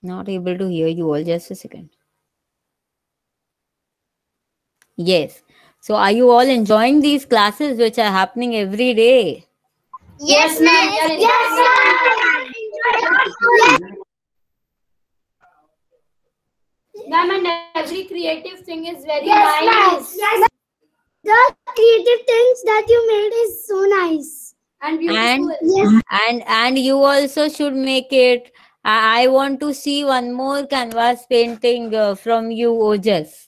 Not able to hear you all. Just a second. Yes. So, are you all enjoying these classes which are happening every day? Yes, ma'am. Yes, ma'am. And every creative thing is very nice. Yes. The creative things that you made is so nice and beautiful. And Yes. and you also should make it. I want to see one more canvas painting from you, Ojas.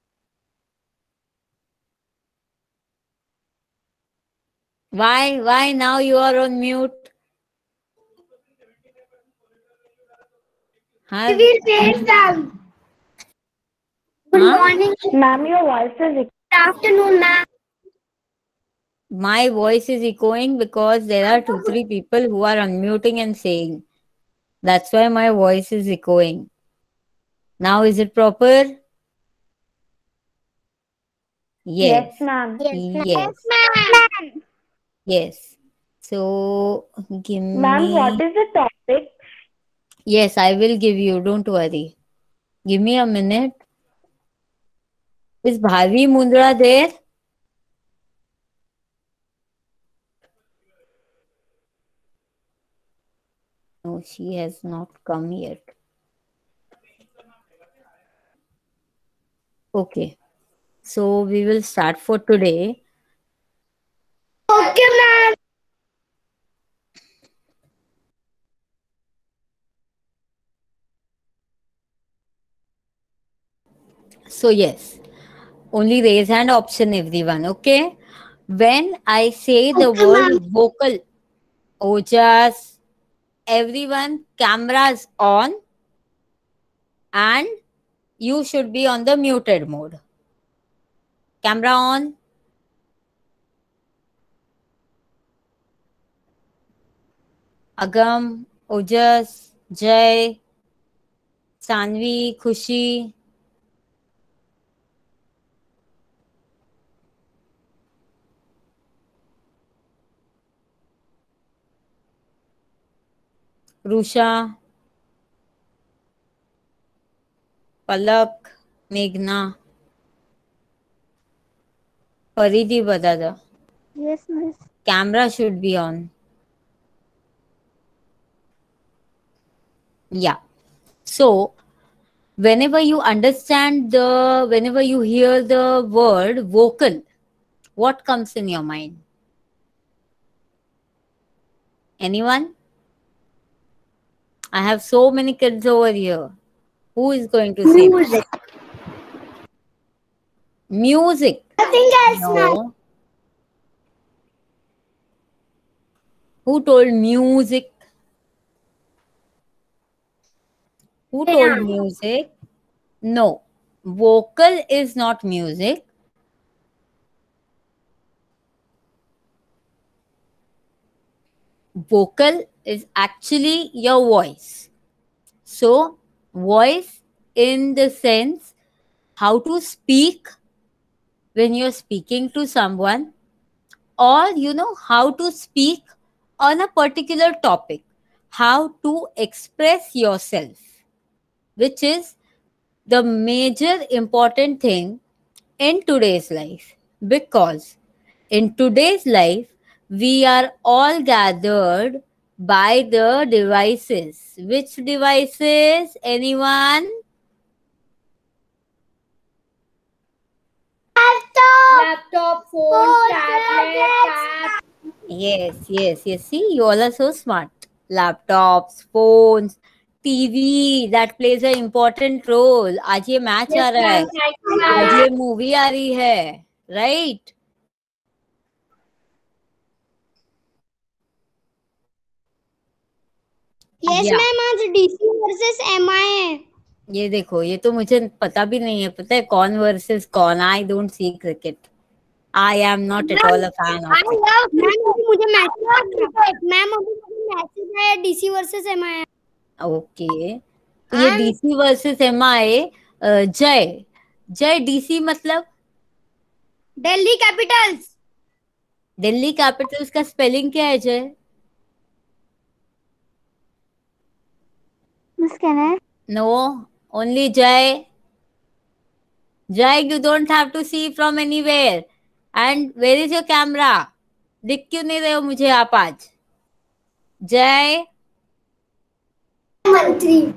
Why now you are on mute? We Huh? will paint them. Good Huh? morning. Ma'am, your voice is. Good afternoon, ma'am. My voice is echoing because there are two, three people who are unmuting and saying. That's why my voice is echoing. Now is it proper? Yes, Yes. ma'am. Yes, ma'am. Yes, Yes. ma'am. Yes. So give Ma'am, what me. is the topic? Yes, I will give you. Don't worry. Give me a minute. Is Bhavi Mundra there? No, she has not come yet. Okay. So we will start for today. Okay, ma'am. So yes, only raise hand option everyone. Okay. When I say the Okay, word ma'am. vocal, Ojas, everyone, cameras on, and you should be on the muted mode. Camera on. Agam, Ojas, Jay, Sanvi, Khushi, Rusha, Palak, Meghna, Paridi Badada. Yes, miss. Camera should be on. Yeah. So whenever you hear the word vocal, what comes in your mind? Anyone? I have so many kids over here. Who is going to say Music. this? Music. Nothing else, ma'am. No. Who told music? Who told Yeah. music? No. Vocal is not music. Vocal is actually your voice. So, voice in the sense how to speak when you're speaking to someone, or how to speak on a particular topic, how to express yourself, which is the major important thing in today's life. Because in today's life we are all gathered by the devices. Which devices? Anyone? Laptop, phone, tablet, tab. Yes. See, you all are so smart. Laptops, phones, TV, that plays an important role. आज ये match Yes, आ रहा है, ma'am. Thank you, आज ma'am. ये movie आ रही है, right? Yes, या ma'am. आज DC वर्सेस MI है. ये देखो, ये तो मुझे पता भी नहीं है, पता है कौन वर्सेस कौन? I don't see cricket. I am not at Ma'am, all a fan of I cricket. love ma'am अभी मुझे मैसेज मैम अभी मुझे मैसेज आया DC वर्सेस MI. ओके, तो ये And डीसी वर्सेस एमआई. जय, जय डीसी मतलब Delhi Capitals. दिल्ली कैपिटल्स का स्पेलिंग क्या है जय? Miss, can I? No, only Jai. Jai, you don't have to see from anywhere. And where is your camera? दिख क्यों नहीं रहे हो मुझे आप आज? Jai. Mantri.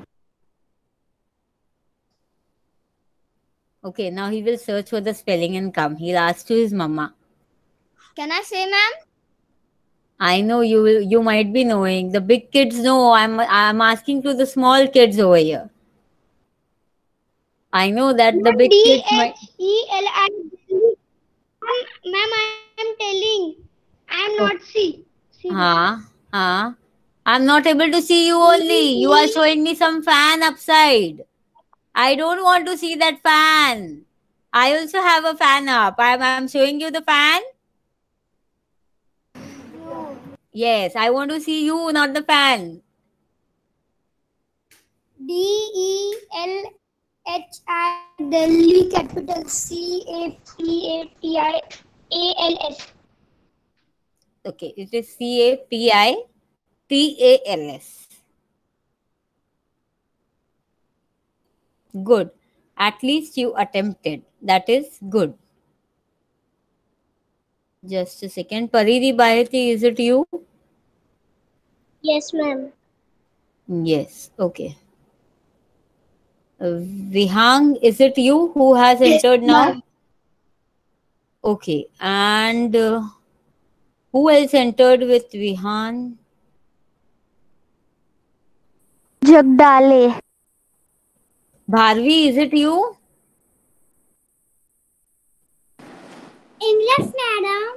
Okay, now he will search for the spelling and come. He'll ask to his mama. Can I say, ma'am? I know you will. You might be knowing. The big kids know. I'm asking to the small kids over here. I know that the big kids might. Dheli. Ma'am, I am telling. I am Oh, not see. हाँ. I'm not able to see you only. You are showing me some fan upside. I don't want to see that fan. I also have a fan up. I'm showing you the fan. Yes, I want to see you, not the fan. Delhi, Delhi, capital CAPITALS. Okay, it is CAPITALS. Good. At least you attempted. That is good. Just a second. Paridi Bharati, is it you? Yes, ma'am. Yes. Okay. Vihang, is it you who has entered now? Okay. And who else entered with Vihan? Jagdale. Bharvi, is it you? English, madam.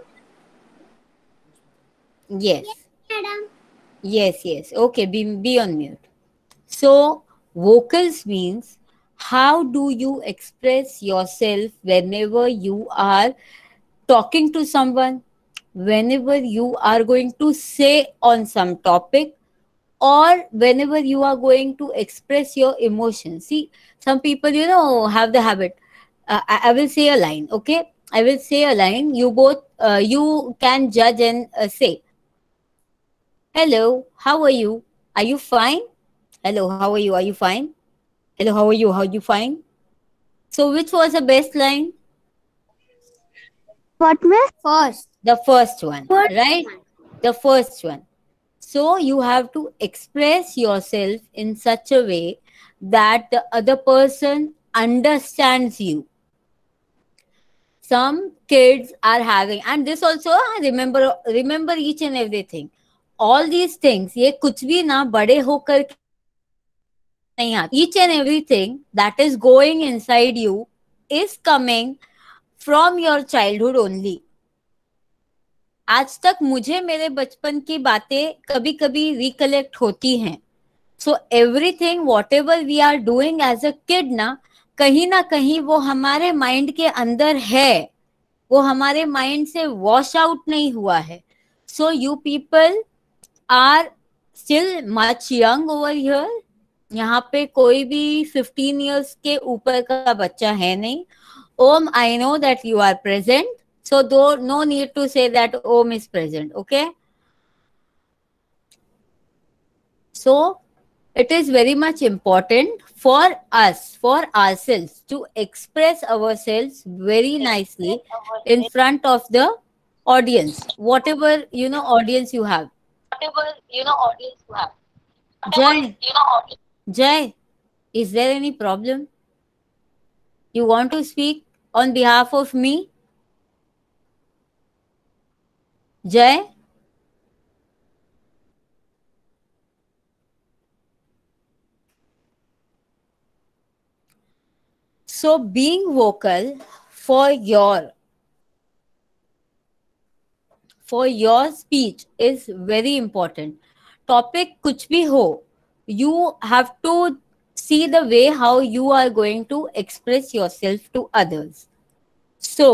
Yes. Madam. Yes. Okay, be on mute. So, vocals means how do you express yourself whenever you are talking to someone, whenever you are going to say on some topic, or whenever you are going to express your emotions. See, some people, have the habit. I will say a line, okay? I will say a line. You can judge and say, "Hello, how are you? Are you fine? Hello, how are you? Are you fine? Hello, how are you? How are you fine?" So, which was the best line? What, miss? First. The first one, right? The first one. So you have to express yourself in such a way that the other person understands you. Some kids are having, and this also, remember each and everything. All these things, ये कुछ भी ना बड़े होकर के नहीं आता. Each and everything that is going inside you is coming from your childhood only. आज तक मुझे मेरे बचपन की बातें कभी कभी रिकलेक्ट होती हैं. So everything whatever we are doing as a kid ना कहीं वो हमारे माइंड के अंदर है, वो हमारे माइंड से वॉश आउट नहीं हुआ है. So you people are still much young over here. यहाँ पे कोई भी 15 years के ऊपर का बच्चा है नहीं. Om, I know that you are present. So no need to say that Om is present, okay? So it is very much important for us, for ourselves, to express ourselves very nicely in front of the audience, whatever audience you have. Jai, is there any problem? You want to speak on behalf of me? Jai? So being vocal for your speech is very important. Topic kuch bhi ho, you have to see the way how you are going to express yourself to others. So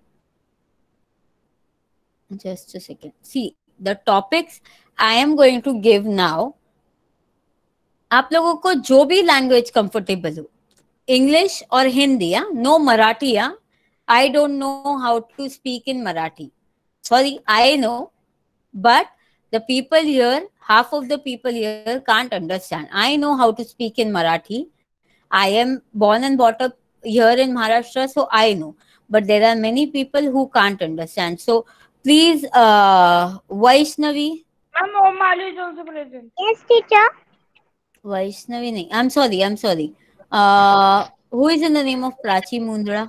just a second. See, the topics I am going to give now, आप लोगों को जो भी language comfortable हो, English और Hindi, no Marathi. I don't know how to speak in Marathi. Sorry, I know, but The people here, half of the people here can't understand. I know how to speak in Marathi. I am born and brought up here in Maharashtra, so I know. But there are many people who can't understand. So please, Vaishnavi. Ma'am, Omali is also present. Yes, teacher. Vaishnavi, nahi. I'm sorry. Who is in the name of Prachi Mundra?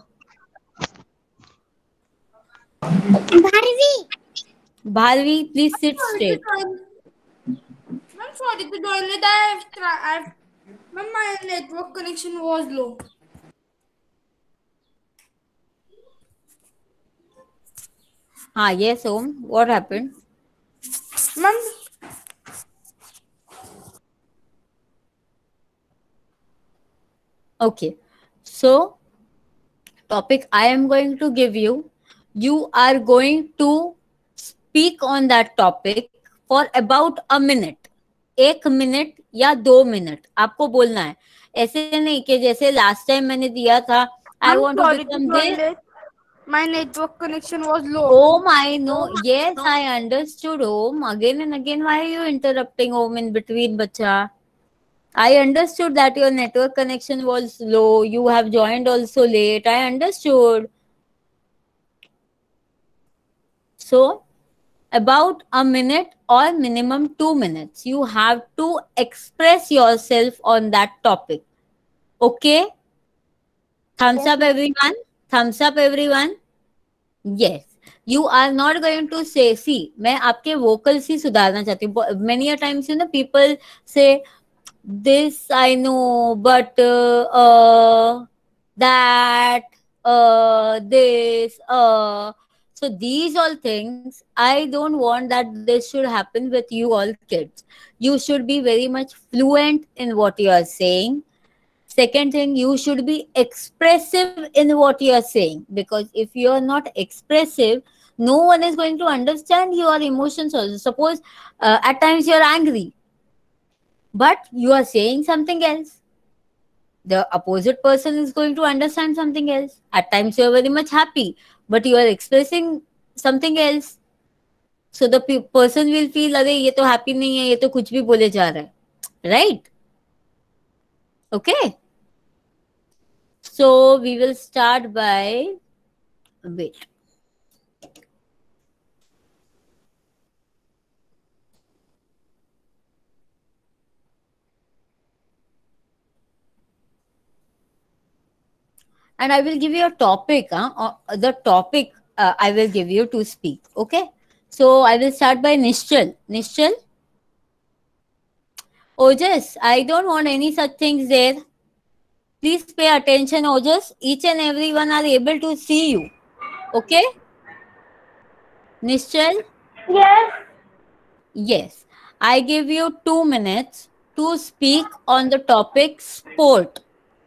Bharvi. Bharvi, please sit straight. Ma'am, sorry to join it. Ma'am, my network connection was low. Yes, Om. What happened? Ma'am, Okay. So, topic I am going to give you, you are going to speak on that topic for about a minute. 1 minute या 2 minute आपको बोलना है. ऐसे नहीं कि जैसे last time मैंने दिया था, I want to sorry to become join this. it. My network connection was low. Om, I know. Yes, I understood. Om, again and again, why are you interrupting Om in between, bacha? I understood that your network connection was low. You have joined also late. I understood. So, about a minute or minimum 2 minutes, you have to express yourself on that topic. Okay? Thumbs up, everyone. Thumbs up, everyone. Yes. You are not going to say, see, मैं आपके vocals ही सुधारना चाहती हूँ. Many a times, you know, people say, this I know, but that, this, so these all things, I don't want that this should happen with you all kids. You should be very much fluent in what you are saying. Second thing, you should be expressive in what you are saying, because if you are not expressive, no one is going to understand your emotions also. Suppose at times you are angry, but you are saying something else. The opposite person is going to understand something else. At times you are very much happy, but you are expressing something else. So the person will feel, अरे ये तो happy नहीं है, ये तो कुछ भी बोले जा रहा है. Right? Okay. So we will start by, wait. And I will give you a topic. The topic I will give you to speak. Okay. So I will start by Nishchal. Nishchal. Ojas, I don't want any such things there. Please pay attention, Ojas. Each and everyone are able to see you. Okay? Nishchal? Yes. Yes. I give you 2 minutes to speak on the topic sport.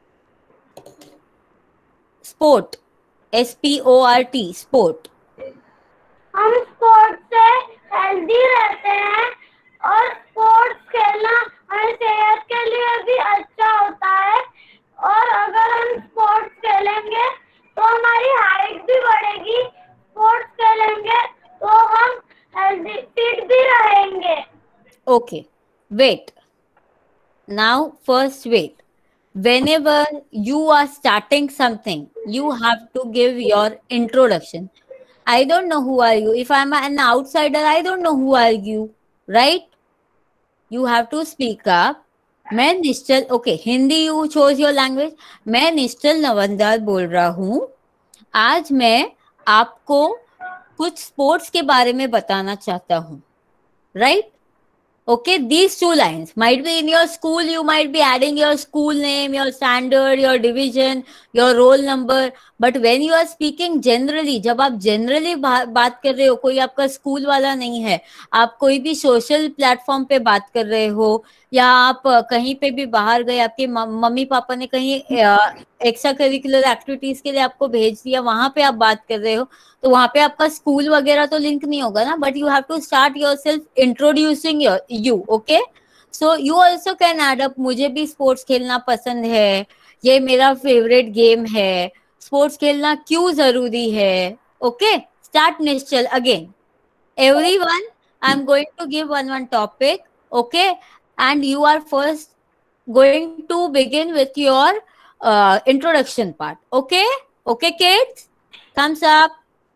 Sport. SPORT. Sport. हम sports से healthy रहते हैं और sports खेलना हमारी सेहत के लिए भी अच्छा होता है. और अगर हम स्पोर्ट्स खेलेंगे तो हमारी हाइट भी बढ़ेगी. स्पोर्ट्स खेलेंगे तो हम हेल्दी फिट भी रहेंगे. Okay. Wait. Now, first wait. Whenever you are starting something, you have to give your introduction. I don't know who are you. If I'm an outsider, I don't know who are you. Right? You have to speak up. मैं Nishchal, okay, Hindi you choose your language. मैं निश्चल नवंदार बोल रहा हूँ. आज मैं आपको कुछ sports के बारे में बताना चाहता हूँ. Right? Okay, these 2 lines might be in your school. You might be adding your school name, your standard, your division, your roll number. But when you are speaking generally, जब आप generally बात कर रहे हो, कोई आपका स्कूल वाला नहीं है, आप कोई भी सोशल प्लेटफॉर्म पे बात कर रहे हो, या आप कहीं पे भी बाहर गए, आपके मम्मी पापा ने कहीं एक्स्ट्रा करिकुलर एक्टिविटीज के लिए आपको भेज दिया, वहां पे आप बात कर रहे हो, तो वहां पे आपका स्कूल वगैरह तो लिंक नहीं होगा ना. But you have to start yourself introducing you. Okay, so you also can add up, मुझे भी स्पोर्ट्स खेलना पसंद है, ये मेरा फेवरेट गेम है, स्पोर्ट्स खेलना क्यों जरूरी है. Okay, start Nishchal again. Everyone I'm going to give one topic, okay? And you are first going to begin with your introduction part, okay? Okay, kids? Thumbs up.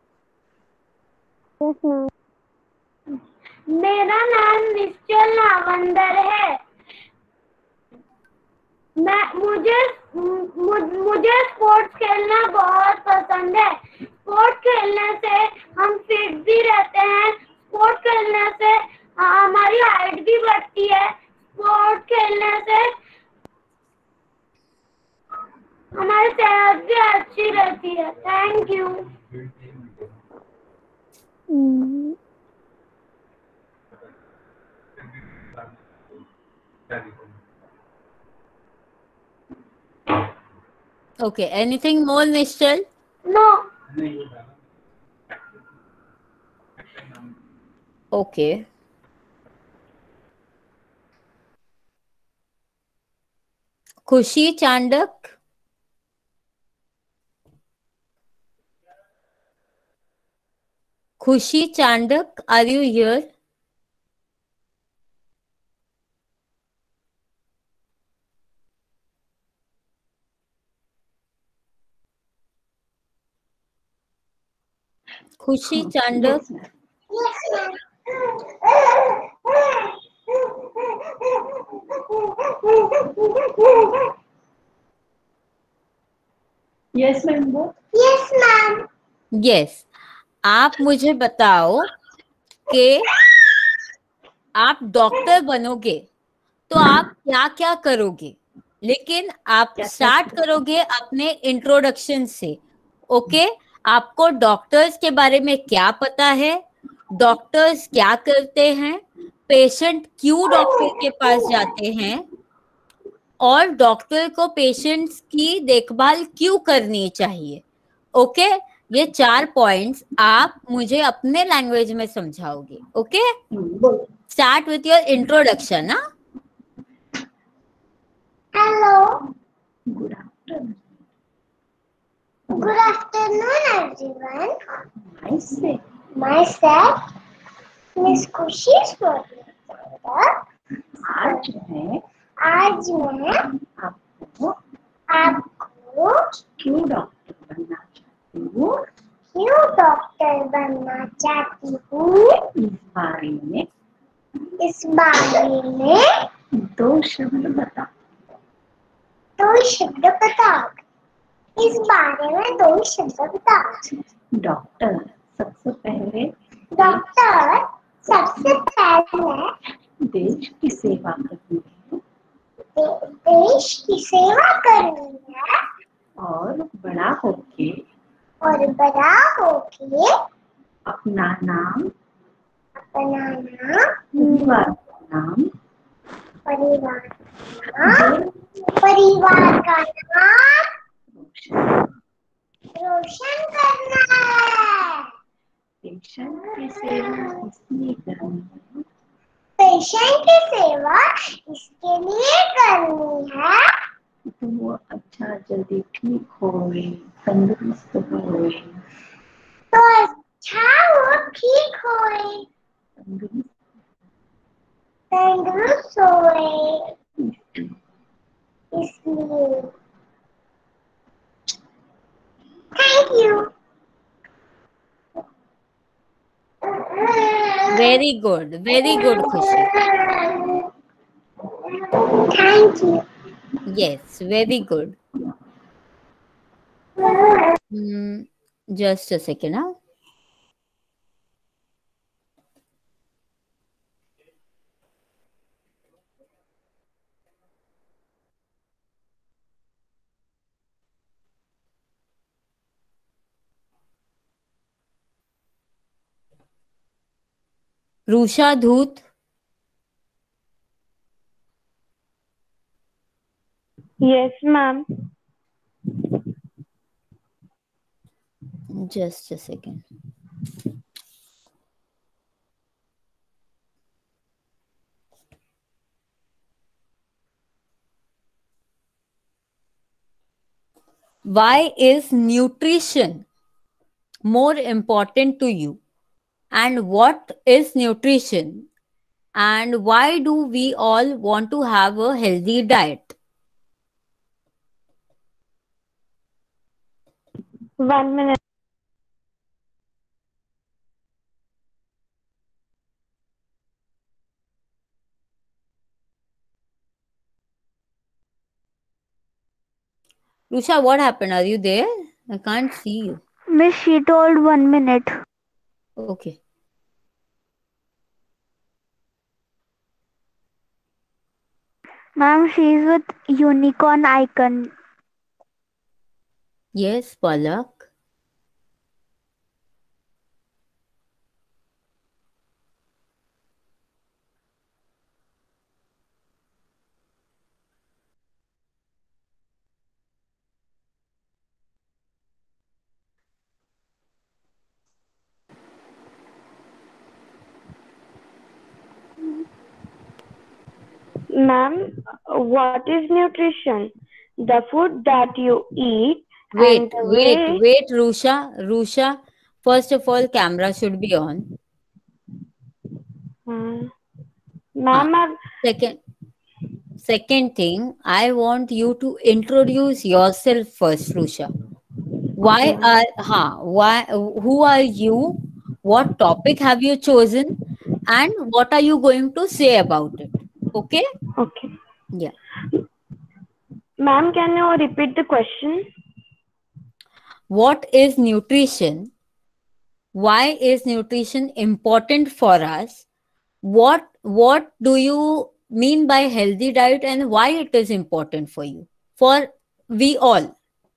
Yes, ma'am. मेरा नाम निश्चल नावंदर है। मुझे sports खेलना बहुत पसंद है। स्पोर्ट्स खेलने से हम फिट भी रहते हैं। स्पोर्ट्स खेलने से हमारी हाइट भी बढ़ती है। स्पोर्ट्स खेलने से हमारी सेहत भी अच्छी रहती है। Thank you. Okay, anything more, Nishchal? No. Okay. Khushi Chandak. Khushi Chandak, are you here? Khushi Chandak. Yes ma'am. Yes ma'am. Yes, आप मुझे बताओ कि आप डॉक्टर बनोगे तो आप क्या क्या करोगे, लेकिन आप स्टार्ट करोगे अपने इंट्रोडक्शन से। ओके, आपको डॉक्टर्स के बारे में क्या पता है, डॉक्टर्स क्या करते हैं, पेशेंट क्यों डॉक्टर के पास जाते हैं, और डॉक्टर को पेशेंट्स की देखभाल क्यों करनी चाहिए। ओके, ये 4 पॉइंट्स आप मुझे अपने लैंग्वेज में समझाओगे। Okay, start with your introduction. ना hello. Good afternoon. Good afternoon everyone. myself miss Khushi आज मैं आपको क्यों डॉक्टर बनना चाहती हूँ इस बारे में 2 शब्द बताओ। इस बारे में 2 शब्द बताओ। डॉक्टर सबसे पहले देश की सेवा करनी है। और बड़ा होके अपना नाम परिवार का नाम रोशन करना है। पेशेंट की सेवा इसके लिए करनी है तो वो अच्छा जल्दी ठीक होए, तंदुरुस्त होए। तो अच्छा वो ठीक होए, तंदुरुस्त होए, इसलिए। Thank you. Very good Khushi. Thank you. Yes, very good. Just a second. हाँ, Rusha Dhoot. Yes, ma'am. Just a second. Why is nutrition more important to you? And what is nutrition? And why do we all want to have a healthy diet? 1 minute. Rusha, what happened? Are you there? I can't see you. Miss, she told 1 minute. Okay. Ma'am, she's with unicorn icon. Yes, Palak. Ma'am, what is nutrition? The food that you eat and Wait, the wait, way. wait, Rusha. Rusha, first of all, camera should be on. Uh, Huh. ma'am, Second, second thing, I want you to introduce yourself first, Rusha. okay, Why ma'am. are, why, who are you? What topic have you chosen? And what are you going to say about it? Okay? Okay. Yeah. Ma'am, can you repeat the question? What is nutrition? Why is nutrition important for us? What do you mean by healthy diet and why it is important for you? For we all.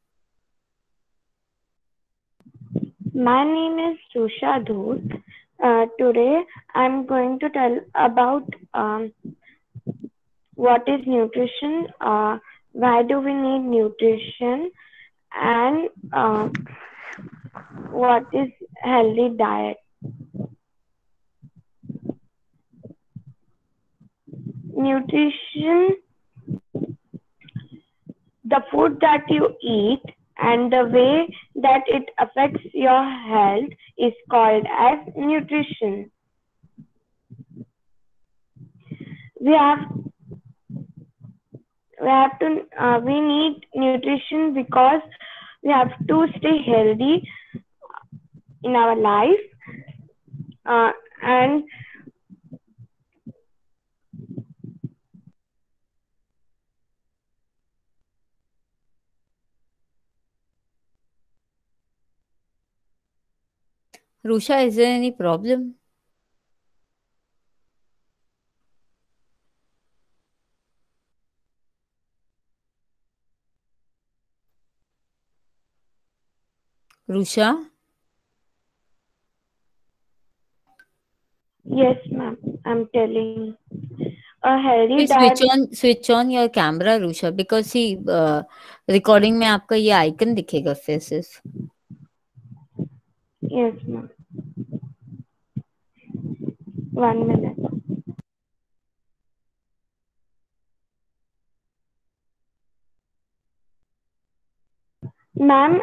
My name is Susha Dhoot. Today, I'm going to tell about what is nutrition, why do we need nutrition, and what is healthy diet. Nutrition, the food that you eat and the way that it affects your health is called as nutrition. We have we need nutrition because we have to stay healthy in our life, and Rusha, is there any problem? Rusha? yes, ma'am, I'm telling. A healthy Please diet. switch on your camera, Rusha, because see, recording में आपका ये icon दिखेगा फिर सिर्फ. Yes, ma'am. 1 minute. Ma'am,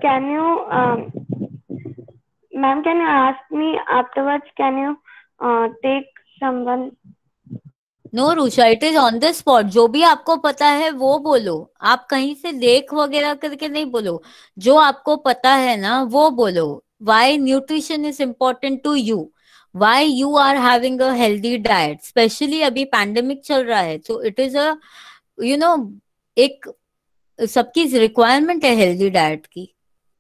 ma'am, can you ask me afterwards? Can you take someone? No Rusha, it is on the spot. जो भी आपको पता है वो बोलो. आप कहीं से देख वगैरह करके नहीं बोलो. जो आपको पता है ना वो बोलो. Why nutrition is important to you. Why you are having a healthy diet. Specially अभी पैंडेमिक चल रहा है तो it is a you know एक सबकी रिक्वायरमेंट है हेल्दी डाइट की.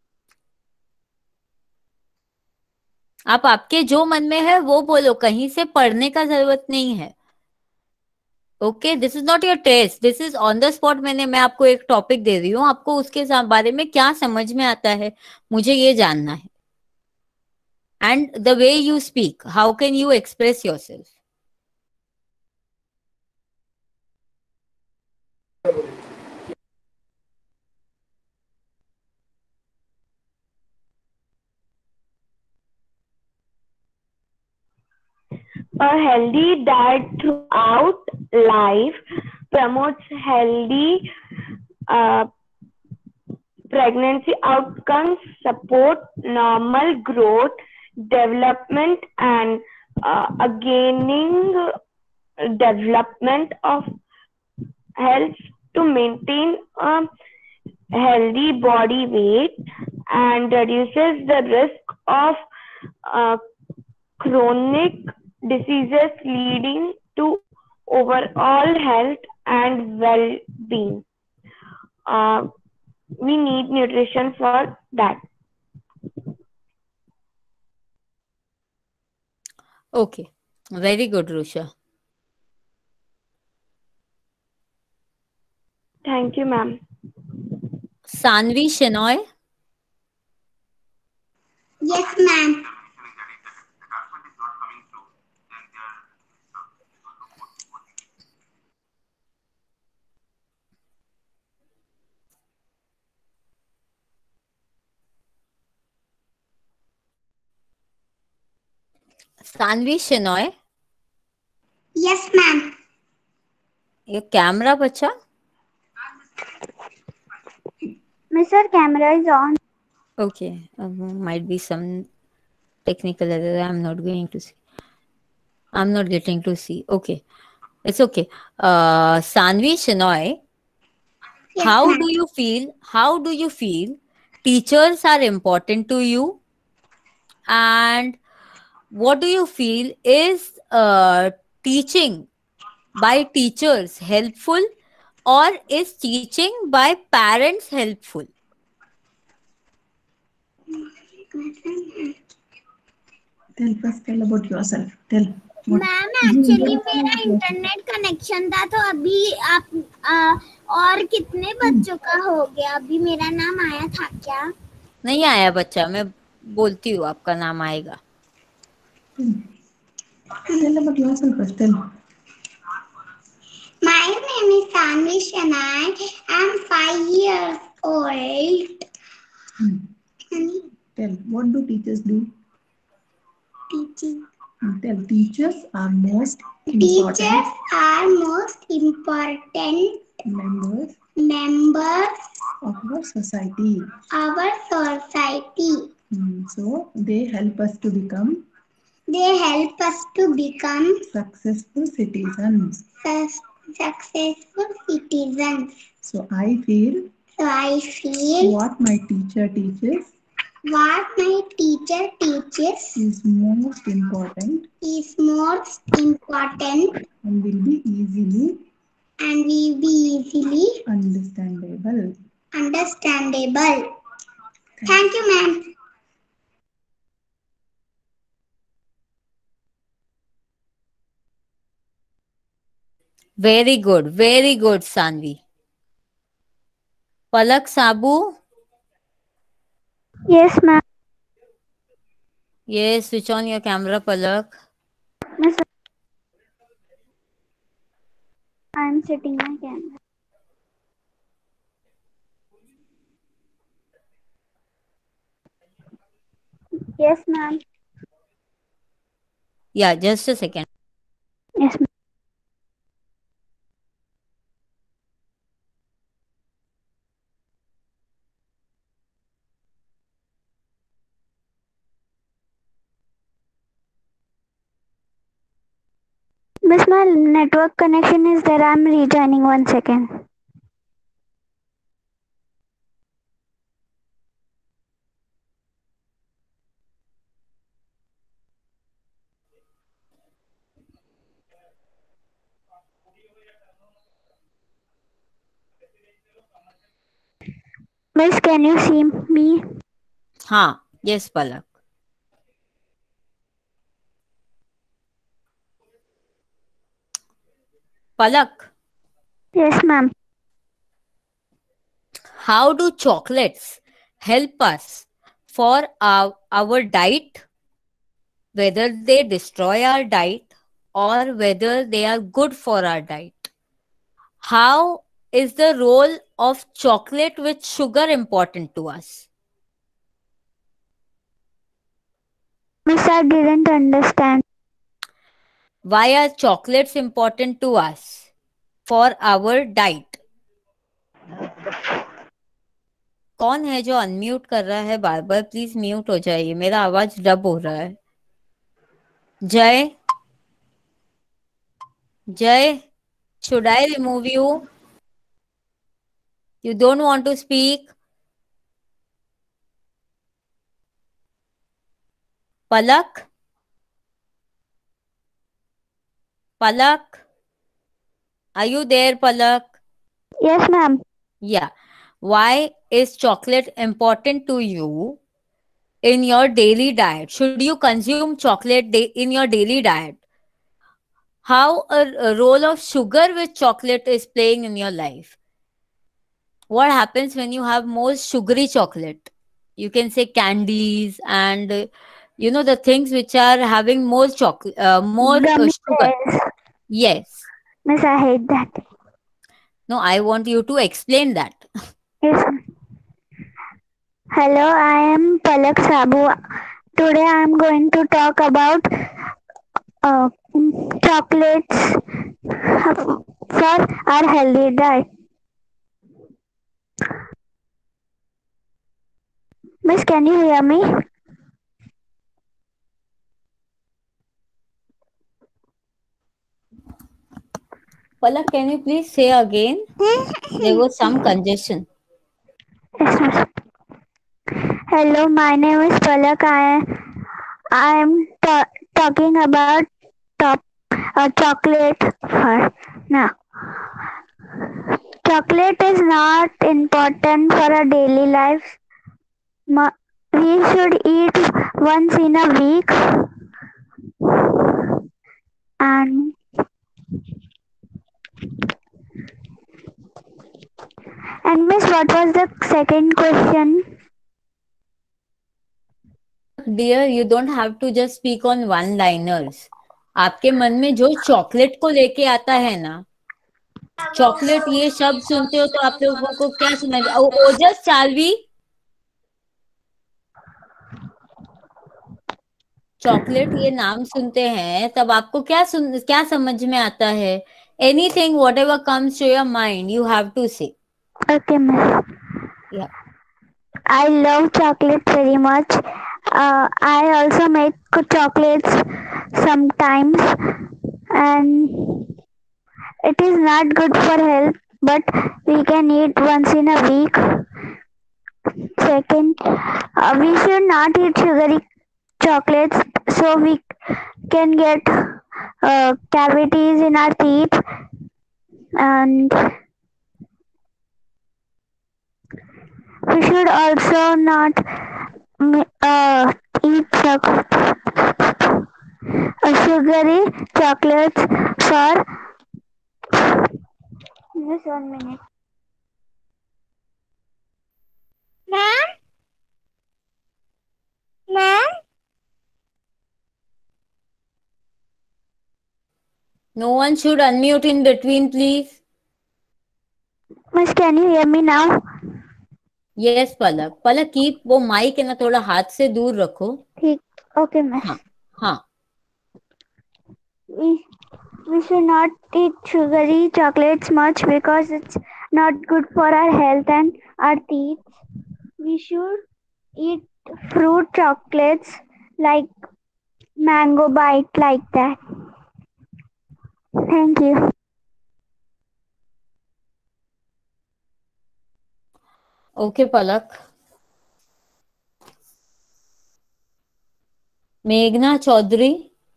आप आपके जो मन में है वो बोलो. कहीं से पढ़ने का जरूरत नहीं है. Okay, this is not your test, this is on the spot. मैं आपको एक टॉपिक दे रही हूँ. आपको उसके बारे में क्या समझ में आता है मुझे ये जानना है. And the way you speak, how can you express yourself. A healthy diet throughout life promotes healthy uh, pregnancy outcomes, support normal growth development and gaining development of helps to maintain a healthy body weight and reduces the risk of uh, chronic diseases leading to overall health and well-being. Uh, we need nutrition for that. Okay. Very good, Rusha. Thank you, ma'am. Sanvi Shenoy. Yes, ma'am. Sanvi Shenoy. Yes, ma'am. Your camera, bacha. Mr. Camera is on. Okay. Might be some technical error. I'm not going to see. I'm not getting to see. Okay. It's okay. Sanvi Shenoy. Yes, How ma'am. do you feel? How do you feel? Teachers are important to you, and what do you feel is teaching by teachers helpful, or is teaching by parents helpful? Tell about yourself. Tell. Ma'am actually मेरा internet connection था तो अभी आप और कितने बच्चों का हो गया अभी मेरा नाम आया था क्या नहीं आया बच्चा, मैं बोलती हूँ आपका नाम आएगा. Tell about yourself first. Tell. My name is Tanvi Shanai. I'm 5 years old. Tell. What do teachers do? Teaching. Tell. Teachers are most Teachers important are most important members members of our society. of our society. So they help us to become They help us to become successful citizens. successful citizens. So I feel what my teacher teaches is most important and will be easily understandable. Thank you, ma'am. Very good, Sanvi. Palak Sabu. Yes, ma'am. Yes, switch on your camera, Palak. Miss, I'm setting my camera. Yes, ma'am. Yeah, just a second. Yes, ma'am. Miss, my network connection is there. I'm rejoining 1 second. Miss, can you see me? हाँ, yes, Palak. Palak, Yes, ma'am. how do chocolates help us for our diet? Whether they destroy our diet or whether they are good for our diet. How is the role of chocolate with sugar important to us? Miss, I didn't understand. Why are chocolates important to us for our diet? कौन है जो unmute कर रहा है बार बार? Please mute हो जाइए, मेरा आवाज डब हो रहा है। जय, जय, should I remove you? You don't want to speak? Palak, Palak, are you there, Palak? Yes, ma'am. Yeah. Why is chocolate important to you in your daily diet? Should you consume chocolate in your daily diet? How a role of sugar with chocolate is playing in your life? What happens when you have more sugary chocolate? You can say candies and the things which are having more chocolate, more Gummy sugar. bears. Yes. Miss, I hate that. No, I want you to explain that. Yes. Hello, I am Palak Sabu. Today I am going to talk about uh, chocolates for our healthy diet. Miss, can you hear me? Palak, can you please say again? There was some congestion. Yes, miss. Hello, my name is Palak. I am talking about top chocolate for now. Chocolate is not important for our daily lives. We should eat once in a week. And miss, what was the second question? Dear, you don't have to just speak on one liners. आपके मन में जो chocolate को लेके आता है ना, chocolate ये शब्द सुनते हो तो आप लोगों को क्या समझ? ओजस, चालवी, चॉकलेट ये नाम सुनते हैं तब आपको क्या समझ में आता है? Anything whatever comes to your mind you have to say. Okay, miss. या I love chocolate very much. I also make chocolates sometimes, and it is not good for health, but we can eat once in a week. Second, we should not eat sugary chocolates so we can get cavities in our teeth, and we should also not eat sugary chocolates for just 1 minute. Ma'am? Ma'am? No one should unmute in between please. Miss, can you hear me now? Yes Palak, Palak keep वो mic है ना थोड़ा हाथ से दूर रखो। ठीक, okay, miss. हाँ, हाँ। We should not eat sugary chocolates much because it's not good for our health and our teeth. We should eat fruit chocolates like mango bite like that. Thank you. Okay पलक। मेघना चौधरी,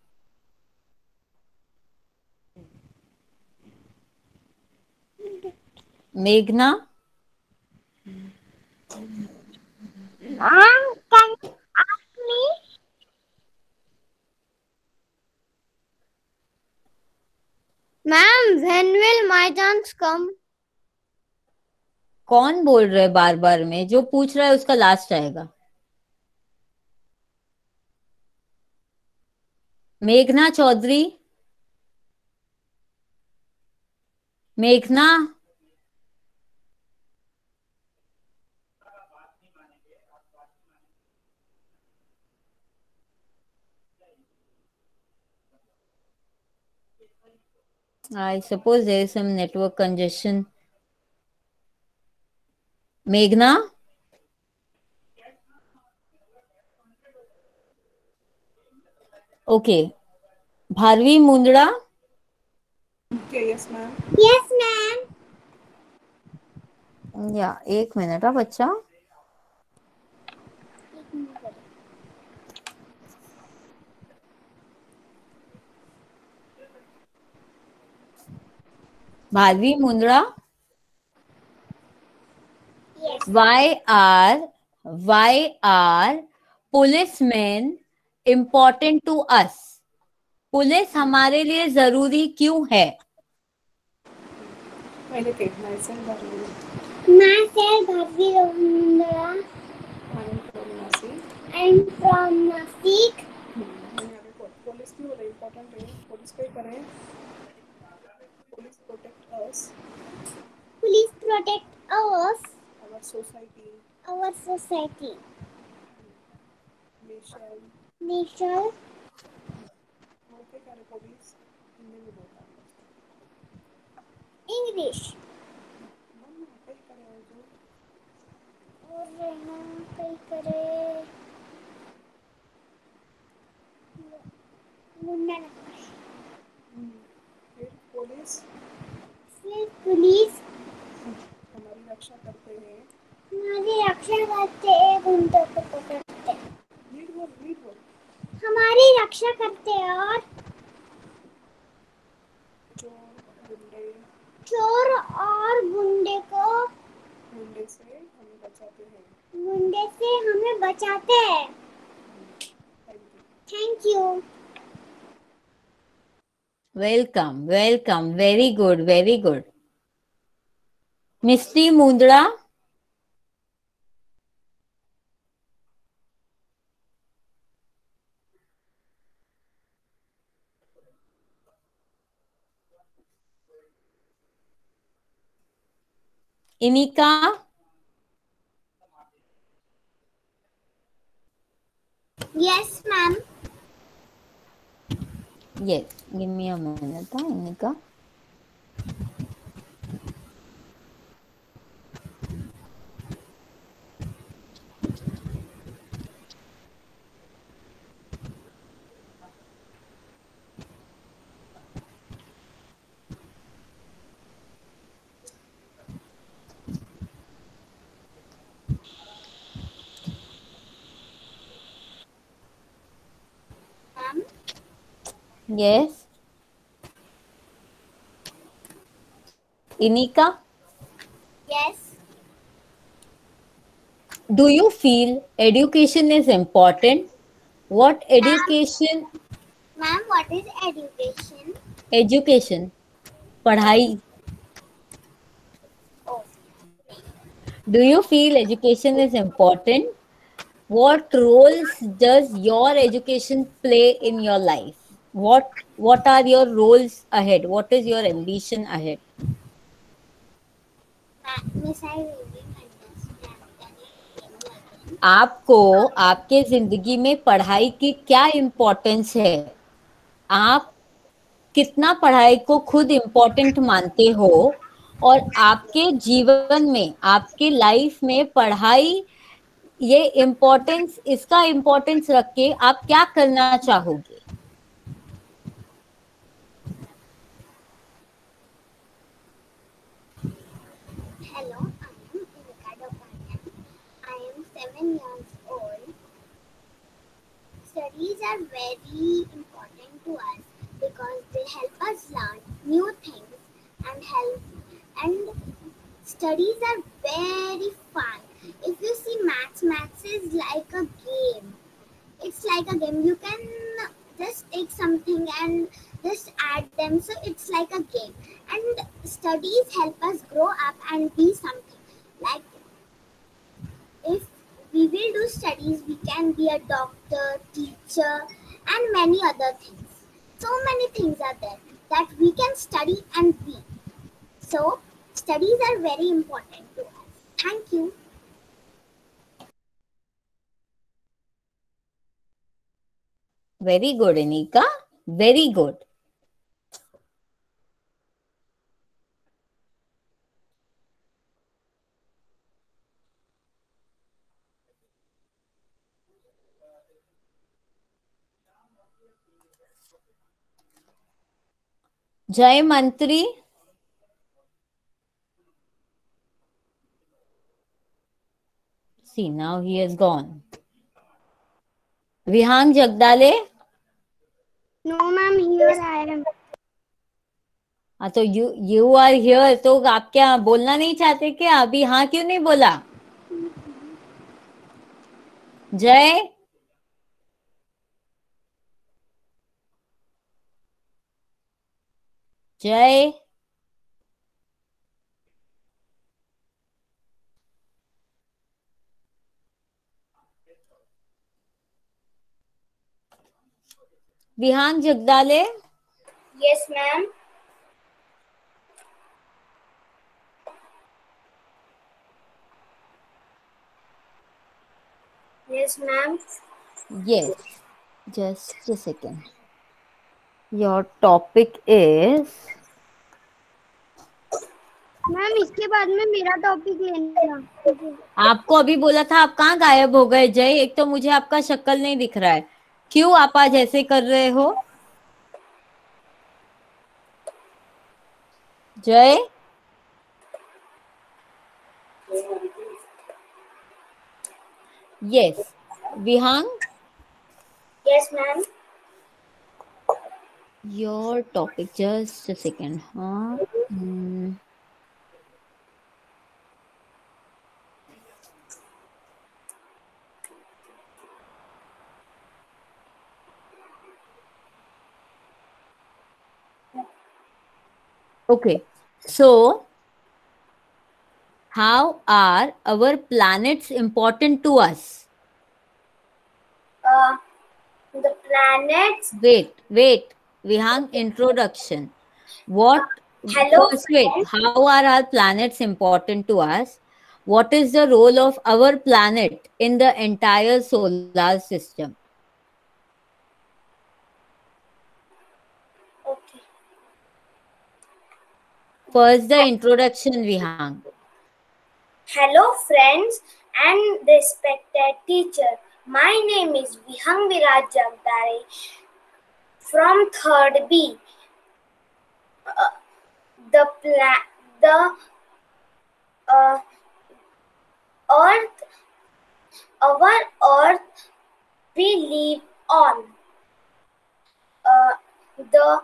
मेघना, Ma'am, can you ask me? Ma'am, when will my chance come? कौन बोल रहा है बार बार में? जो पूछ रहा है उसका लास्ट आएगा। मेघना चौधरी, मेघना, I suppose there is some network congestion. मेघना, okay, Bharvi Mundada. Okay, yes, ma'am. Yes, ma'am. या एक मिनट हा बच्चा. Bharvi Mundada. Yes. Why are policemen important to us? Police हमारे लिए जरूरी क्यों है? पहले के myself Bhargavi. Myself, Bharvi Ravindra. I am from Nasik. I'm from Nasik. यहाँ पे पुलिस क्यों इम्पोर्टेंट है? पुलिस पे करें. Police protect us, Police protect us, our society, our society, nation. nation, वहाँ पे करे पुलिस हिंदी में बोलता है. English. मैम यहाँ पे करे और जो और रहना कई करे मुन्ना नकाश. फिर पुलिस इसलिए पुलिस हमारी रक्षा करते हैं. हमारी रक्षा करते हैं, गुंडों को पकड़ते. लीड बोल. हमारी रक्षा करते हैं और चोर और गुंडे को गुंडे से हमें बचाते हैं. गुंडे से हमें बचाते हैं. Thank Thank you. you. Welcome, very good. Misty Mundada. Inika. Yes, ma'am. Yes, give me a minute, Inika. Ma'am. Yes. Inika, Yes. do you feel education is important? What education? Ma'am, what is education? Education, पढ़ाई. Oh. Do you feel education is important? What roles does your education play in your life? What are your roles ahead? What is your ambition ahead? Miss, I really understand. Can you explain again? आपको आपके जिंदगी में पढ़ाई की क्या importance है? आप कितना पढ़ाई को खुद इम्पोर्टेंट मानते हो? और आपके जीवन में, आपके लाइफ में पढ़ाई, ये इम्पोर्टेंस, इसका इम्पोर्टेंस रख के आप क्या करना चाहोगे? Hello, I am Inika Dopayan. I am 7 years old. Studies are very important to us because they help us learn new things and and studies are very fun. If you see maths is like a game. It's like a game. You can just take something and just add them. So it's like a game. And studies help us grow up and be something. Like if we will do studies, we can be a doctor, teacher, and many other things. So many things are there that we can study and be. So studies are very important to us. Thank you. Very good, Anika. Very good. Jay Mantri. See, now he has gone. Vihang Jagdale. No, ma'am, here I am. हाँ तो you are here, तो आप क्या बोलना नहीं चाहते क्या? अभी हाँ क्यों नहीं बोला? Jay, Jay, Vihang Jagdale. Yes, ma'am. Yes, ma'am. Yes, just a second. Your topic is. Ma'am इसके बाद में मेरा टॉपिक लेना, ठीक है? आपको अभी बोला था, आप कहाँ गायब हो गए जय? एक तो मुझे आपका शक्ल नहीं दिख रहा है, क्यों आप आज ऐसे कर रहे हो? Jay, yes, Vihang. Yes, ma'am. Your topic, just a second. हाँ. Okay, so how are our planets important to us? The planets. Wait, Vihang, introduction. What? Hello, First, wait. friends. How are our planets important to us? What is the role of our planet in the entire solar system? Okay. First, the introduction, Vihang. Hello, friends and respected teacher. My name is Vihang Viraj Jagdare from third B. The Earth, our Earth, we live on. The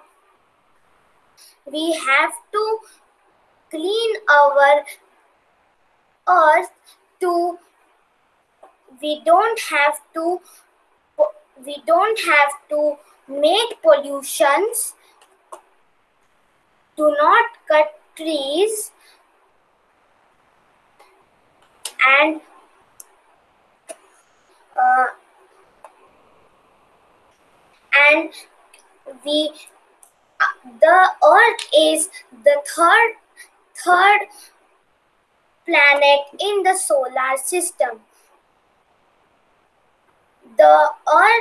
we have to clean our Earth to. We don't have to. We don't have to make pollutions. Do not cut trees and and we the Earth is the third planet in the solar system. The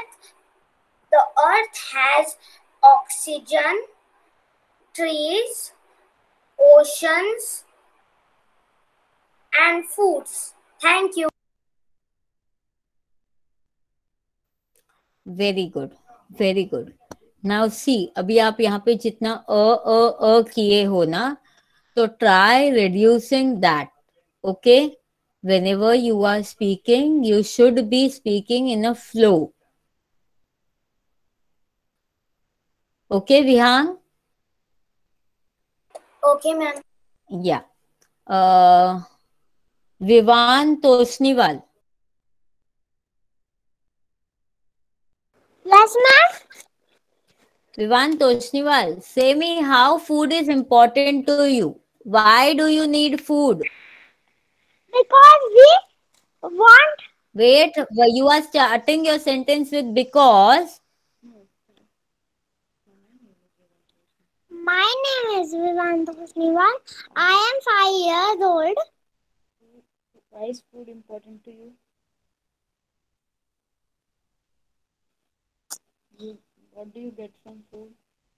Earth has oxygen, trees, oceans, and foods. Thank you. Very good, very good. Now see, अभी आप यहाँ पे जितना अ किए हो ना, तो try reducing that. Okay? Whenever you are speaking, you should be speaking in a flow. Okay, Vihang? Okay, ma'am. Yeah. Vivan Tosniwal. Yes, ma'am. Vivan Tosniwal, say me how food is important to you. Why do you need food? Because we want. Wait, you are starting your sentence with because. My name is Vivanta Kusniwal. I am 5 years old. Why is food important to you? What do you get from food?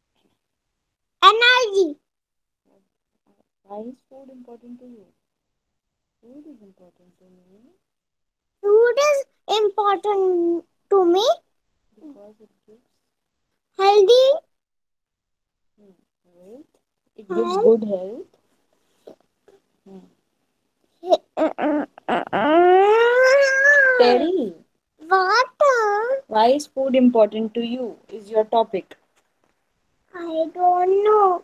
Energy. Why is food important to you? Food is important to me Food is important to me because it gives Healthy. Right. It gives good health. Terry, Water. why is food important to you? Is your topic. I don't know.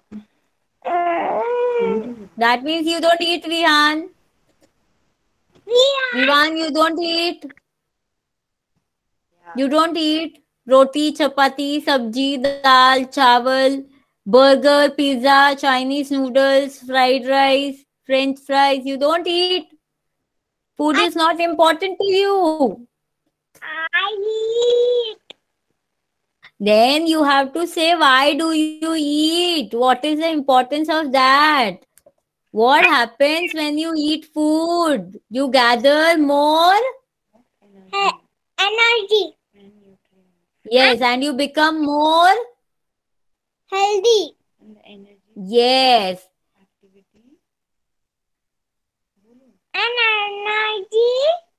That means you don't eat, Vihan. Vihan, you don't eat. You don't eat roti, chapati, sabji, dal, chawal, burger, pizza, Chinese noodles, fried rice, French fries. You don't eat. Food is not important to you. I eat. Then you have to say, why do you eat? What is the importance of that? What happens when you eat food? You gather more. Energy. Yes, and you become more. Healthy. Yes. And energy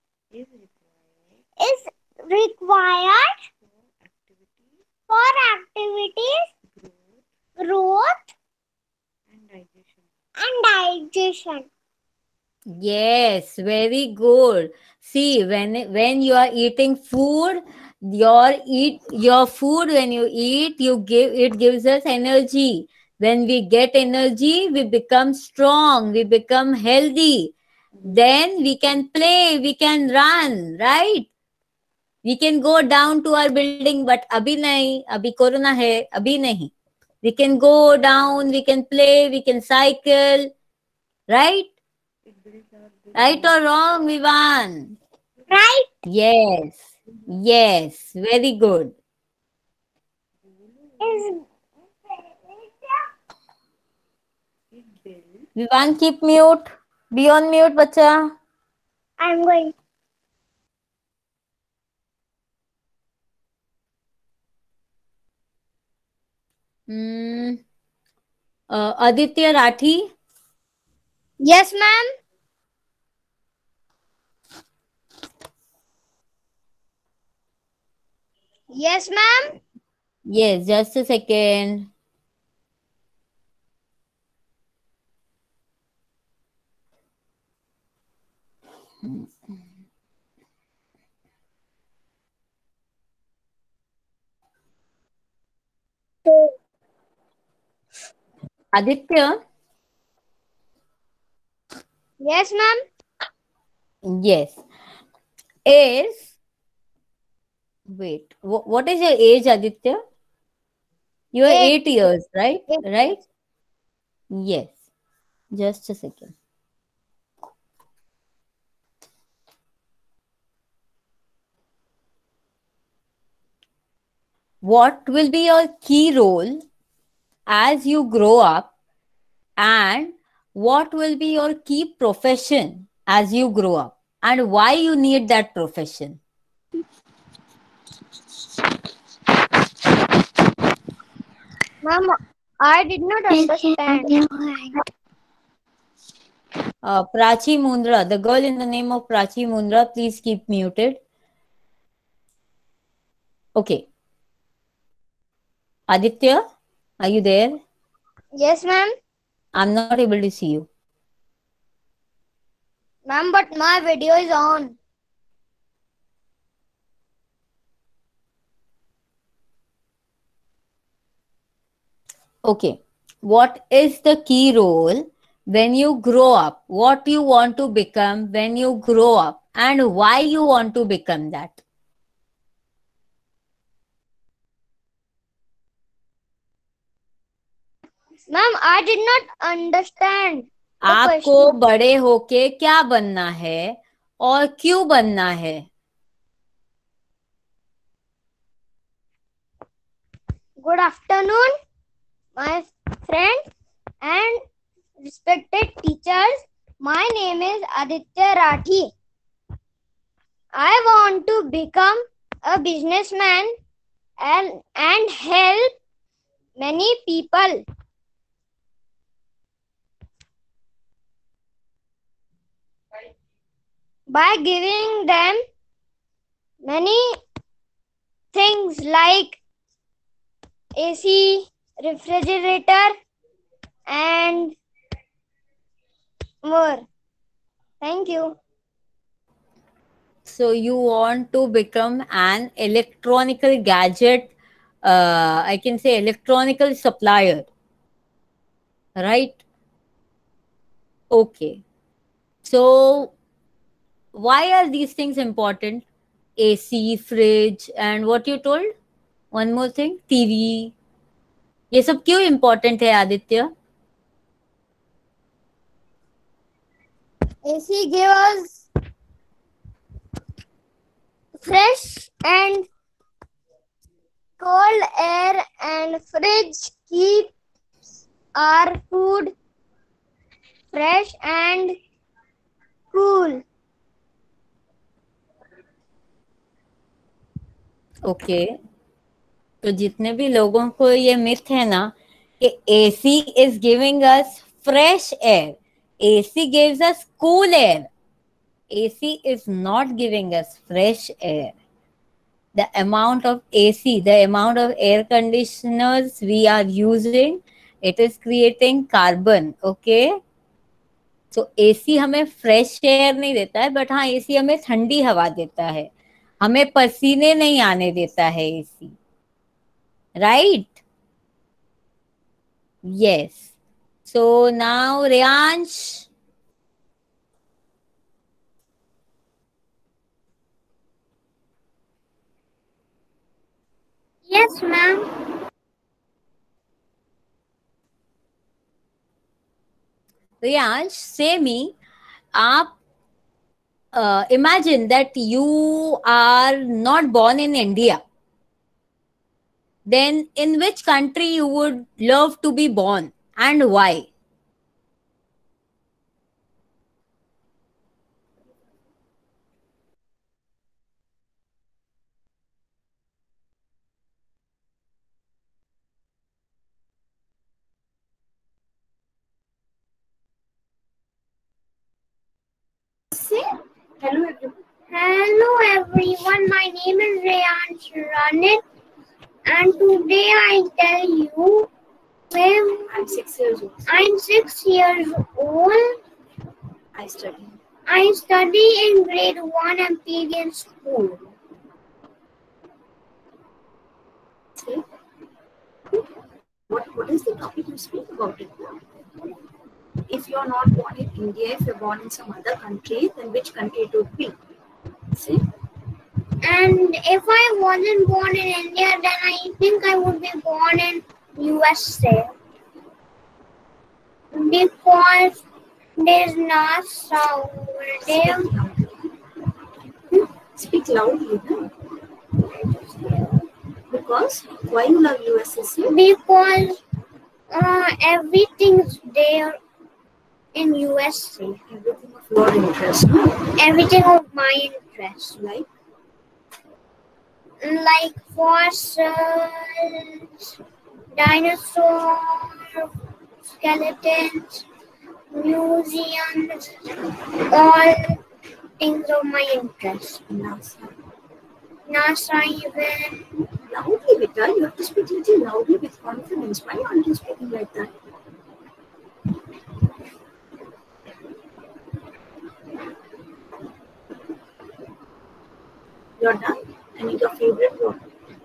is required for activities, growth, and digestion. Yes, very good. See, when you are eating food, your food when you eat, you give it gives us energy. When we get energy, we become strong, we become healthy. Then we can play, we can run, right? We can go down to our building, but abhi nahi, abhi corona hai, abhi nahi. We can go down, we can play, we can cycle, right? Right or wrong, Vivan? Right? Yes. Yes. Very good. Is Vivan, keep mute. Be on mute, bacha. I'm going. Hmm. Aditya Rathi. Yes, ma'am. Yes, ma'am. Yes, just a second. Aditya. Yes, ma'am. Yes. Is wait. What is your age, Aditya? You are 8. 8 years, right? 8. Right? Yes. Just a second. What will be your key role as you grow up, and what will be your key profession as you grow up, and why you need that profession? Ma'am, I did not understand. Prachi Mundra, the girl in the name of Prachi Mundra, please keep muted. Okay. Aditya, are you there? Yes, ma'am. I'm not able to see you. Ma'am, but my video is on. Okay. What is the key role when you grow up? What you want to become when you grow up, and why you want to become that? Ma'am, I did not understand the आपको question. बड़े होके क्या बनना है और क्यों बनना है? Good afternoon, my friends and respected teachers. My name is Aditya Rathi. I want to become a businessman and help many people. By giving them many things like AC, refrigerator, and more. Thank you. So you want to become an electronical gadget, I can say electronical supplier, right? Okay. So why are these things important? AC, fridge, and what you told? One more thing, TV. ये सब क्यों important है Aditya? AC give us fresh and cold air, and fridge keeps our food fresh and cool. Okay, तो जितने भी लोगों को ये मिथ है ना कि AC is giving us fresh air, AC gives us cool air, AC is not giving us fresh air. The amount of AC, the amount of air conditioners we are using, it is creating carbon. Okay, so AC हमें fresh air नहीं देता है, but हाँ AC हमें ठंडी हवा देता है, हमें पसीने नहीं आने देता है AC, right? Yes. So now Riyansh. Yes, ma'am. Riyansh, say me, आप imagine that you are not born in India. Then in which country you would love to be born and why? Hello everyone. Hello everyone, my name is Rayansh Ranit, and today I tell you I'm 6 years old. I'm 6 years old. I study. I study in grade 1 Empyrean School. See? What is the topic you speak about it now? If you're not born in India, if you're born in some other country, then which country it would be? See? And if I wasn't born in India, then I think I would be born in USA. Because there's NASA over there. Speak loudly. No? Because why you love USA? Because everything's there in USA. Everything of your interest. No? Everything of my interest. Like Fossils, dinosaurs, skeletons, museums, all things of my interest. NASA even. Loudly, Vita. You have to speak little loudly with confidence. Why aren't you speaking like that? You're done. And your favorite one?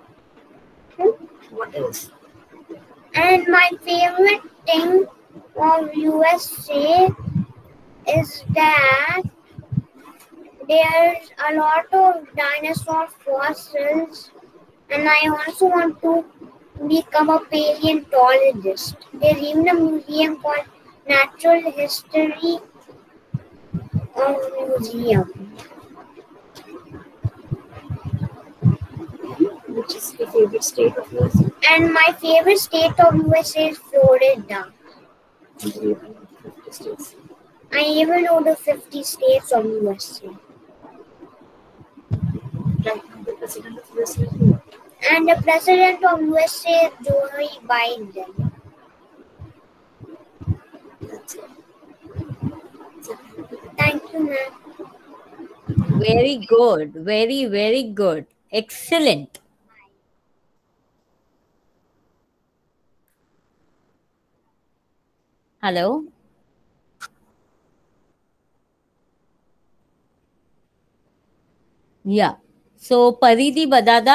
What else? And my favorite thing of USA is that there's a lot of dinosaur fossils, and I also want to become a paleontologist. There's even a museum called Natural History Museum. Which is your favorite state of yours? And my favorite state of USA is Florida. I even know the 50 states of USA. Right now, the president of USA is who? And the president of USA is Joe Biden. That's it. Thank you, ma'am. Very good. Very, very good. Excellent. Hello, या so परिधि बदादा,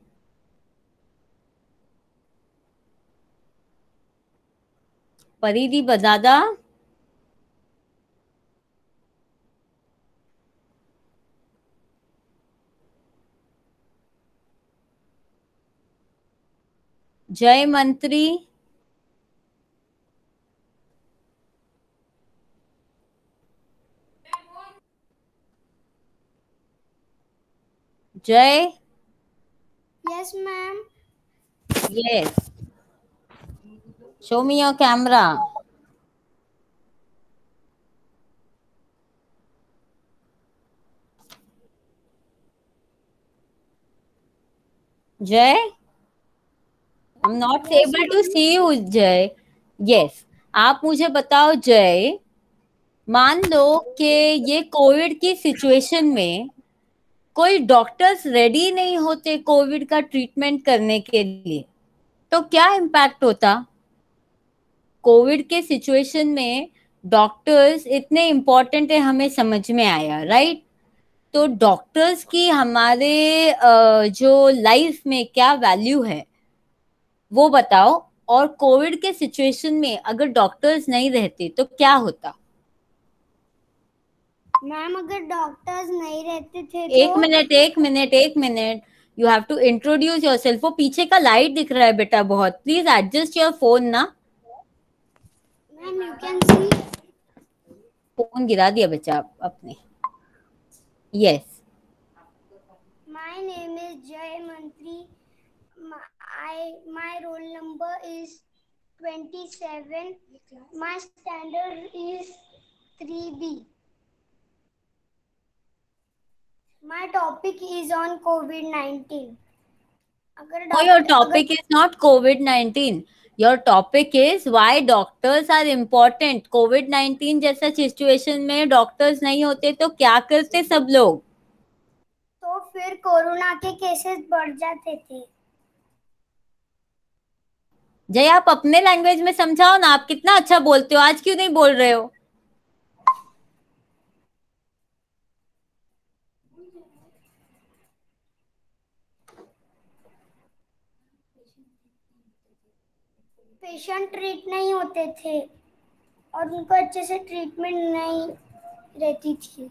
परिधि बदादा, जय मंत्री, जय, Yes, ma'am. yes, show me your camera. Jay, I am not Yes, able to ma'am. See you Jay. Yes, आप मुझे बताओ जय, मान लो कि ये कोविड की सिचुएशन में कोई डॉक्टर्स रेडी नहीं होते कोविड का ट्रीटमेंट करने के लिए, तो क्या इम्पैक्ट होता? कोविड के सिचुएशन में डॉक्टर्स इतने इम्पोर्टेंट है, हमें समझ में आया, राइट? तो डॉक्टर्स की हमारे जो लाइफ में क्या वैल्यू है वो बताओ। और कोविड के सिचुएशन में अगर डॉक्टर्स नहीं रहते तो क्या होता? मैम अगर डॉक्टर्स नहीं रहते थे एक तो मिनट, एक मिनट, एक minute, you have to introduce yourself. वो पीछे का लाइट दिख रहा है बेटा बहुत, प्लीज एडजस्ट योर फोन ना। Ma'am you can see phone गिरा दिया बच्चा अपने। यस, माय नेम इज जय मंत्री. My roll number is 27. My standard is 3B. My topic is on COVID-19. अगर no, your topic is not COVID-19. Your topic is why doctors are important. COVID-19 जैसा situation में doctors नहीं होते तो क्या करते सब लोग? तो फिर कोरोना के केसेस बढ़ जाते थे. जय, आप अपने लैंग्वेज में समझाओ ना, आप कितना अच्छा बोलते हो, आज क्यों नहीं बोल रहे हो? पेशेंट ट्रीट नहीं होते थे और उनको अच्छे से ट्रीटमेंट नहीं रहती थी.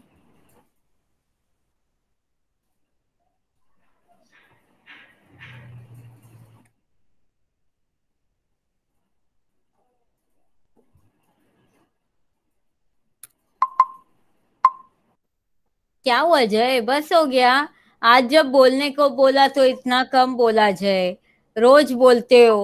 क्या हुआ जय, बस हो गया? आज जब बोलने को बोला तो इतना कम बोला जय, रोज बोलते हो।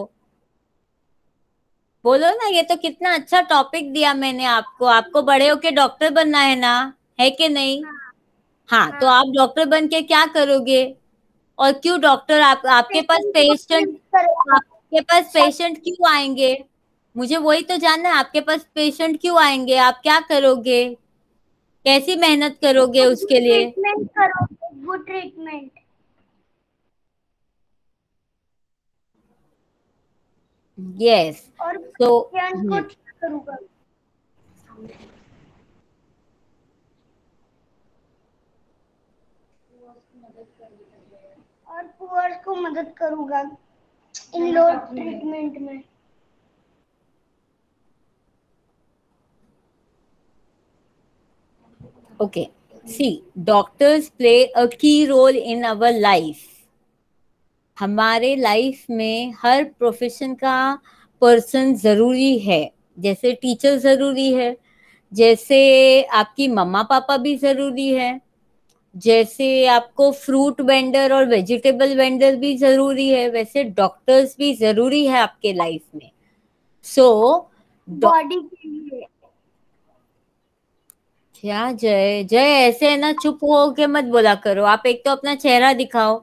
बोलो ना, ये तो कितना अच्छा टॉपिक दिया मैंने आपको, आपको बड़े होके डॉक्टर बनना है ना, है कि नहीं? हाँ, तो आप डॉक्टर बन के क्या करोगे? और क्यों डॉक्टर, आपके पास पेशेंट, आपके पास पेशेंट क्यों आएंगे? मुझे वही तो जानना है, आपके पास पेशेंट क्यों आएंगे, आप क्या करोगे, कैसी मेहनत करोगे उसके लिए? ट्रीटमेंट करोगे, गुड ट्रीटमेंट. यस, और तो पेशेंट को ठीक करूंगा. और पुअर्स को मदद करूंगा इन लो ट्रीटमेंट में. okay, see, doctors play a key role in our life. हमारे लाइफ में हर प्रोफेशन का पर्सन जरूरी है। जैसे टीचर जरूरी है, जैसे आपकी मम्मा पापा भी जरूरी है, जैसे आपको फ्रूट वेंडर और वेजिटेबल वेंडर भी जरूरी है, वैसे डॉक्टर्स भी जरूरी है आपके लाइफ में। सो बॉडी के लिए. क्या जय, जय ऐसे है ना, चुप हो के मत बोला करो, आप एक तो अपना चेहरा दिखाओ।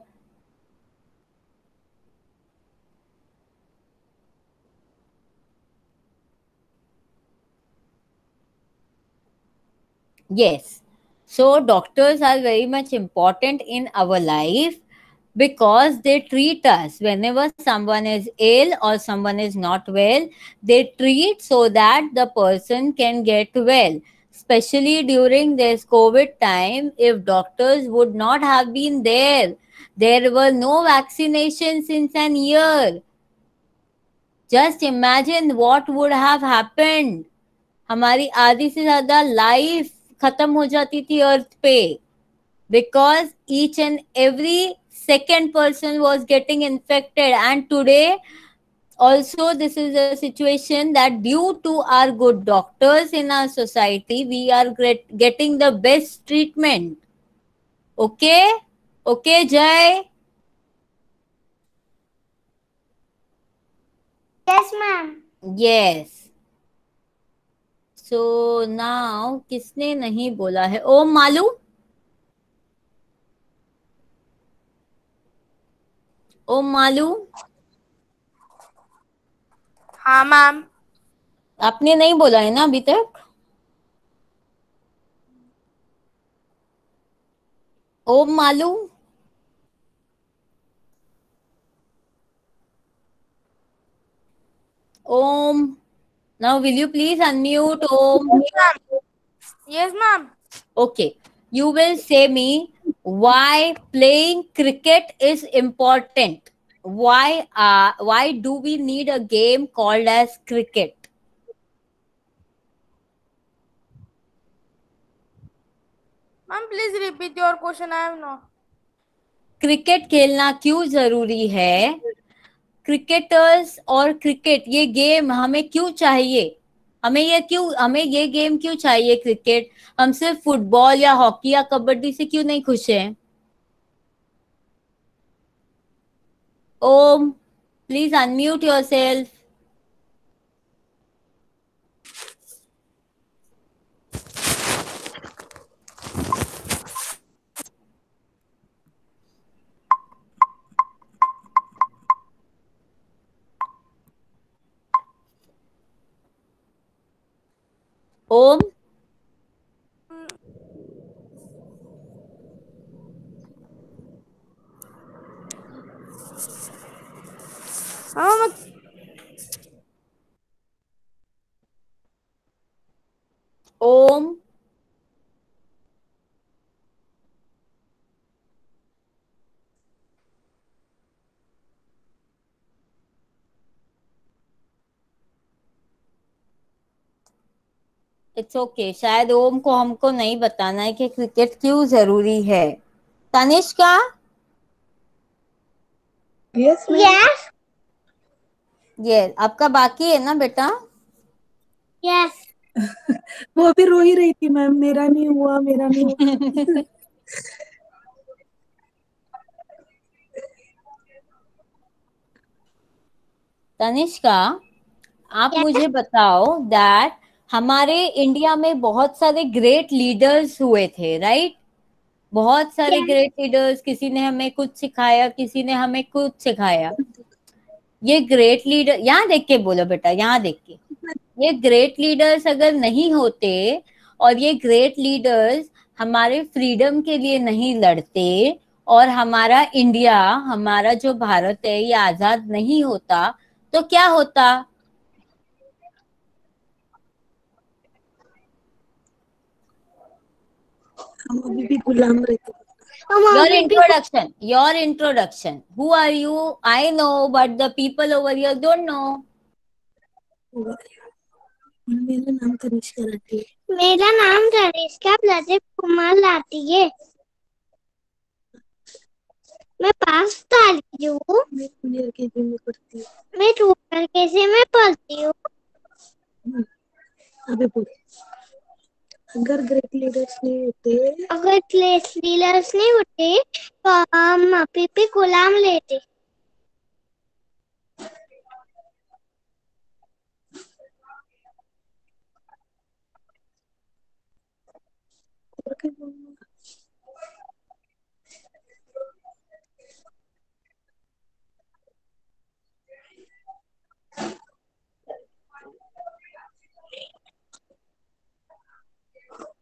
Yes. So doctors are very much important in our life, because they treat us whenever someone is ill or someone is not well, they treat so that the person can get well. Especially during this COVID time, if doctors would not have been there, there were no vaccinations since an year. Just imagine what would have happened. हमारी आधी से ज्यादा life खत्म हो जाती थी अर्थ पे, because each and every second person was getting infected. And today also this is a situation that due to our good doctors in our society, we are getting the best treatment. Okay, okay, Jay. Yes, ma'am. Yes. So now किसने नहीं बोला है? ओम मालू, ओम मालू, हाँ ma'am. आपने नहीं बोला है ना अभी तक? Om Malu, Om. Now, will you please unmute Om? Yes, ma'am. Okay. You will say me why playing cricket is important. Why do we need a game called as cricket? Ma'am, please repeat your question. I have no. Cricket खेलना क्यों जरूरी है? Cricketers और cricket ये game हमें क्यों चाहिए? हमें ये गेम क्यों चाहिए क्रिकेट? हम सिर्फ फुटबॉल या हॉकी या कबड्डी से क्यों नहीं खुश हैं? Om, please unmute yourself. Om, Om, it's okay. शायद ओम को हमको नहीं बताना है कि क्रिकेट क्यों जरूरी है. Tanishka, yes ma'am. Yes. ये आपका बाकी है ना बेटा? Yes. वो अभी रो ही रही थी मैम, मेरा नहीं हुआ, मेरा नहीं हुआ. तनिष्का, आप मुझे बताओ दैट हमारे इंडिया में बहुत सारे ग्रेट लीडर्स हुए थे, राइट? बहुत सारे ग्रेट लीडर्स, किसी ने हमें कुछ सिखाया, किसी ने हमें कुछ सिखाया. ये ग्रेट लीडर, यहाँ देख के बोलो बेटा, यहाँ देख के. ये ग्रेट लीडर्स अगर नहीं होते और ये ग्रेट लीडर्स हमारे फ्रीडम के लिए नहीं लड़ते और हमारा इंडिया, हमारा जो भारत है ये आजाद नहीं होता, तो क्या होता? हम अभी भी गुलाम रहते. Your introduction. Who are you? I know, but the people over here don't know. मेरा नाम तनिष्का लाठी है. मेरा नाम तनिष्का प्रदीप कुमार लाठी है. मैं 5 साल की हूँ. मैं जूनियर केजी में पढ़ती हूँ. मैं जूनियर केजी में पढ़ती हूँ. अभी बोल. अगर ग्रेट लीडर्स नहीं होते, अगर ग्रेट लीडर्स नहीं होते तो हम अभी भी गुलाम लेते.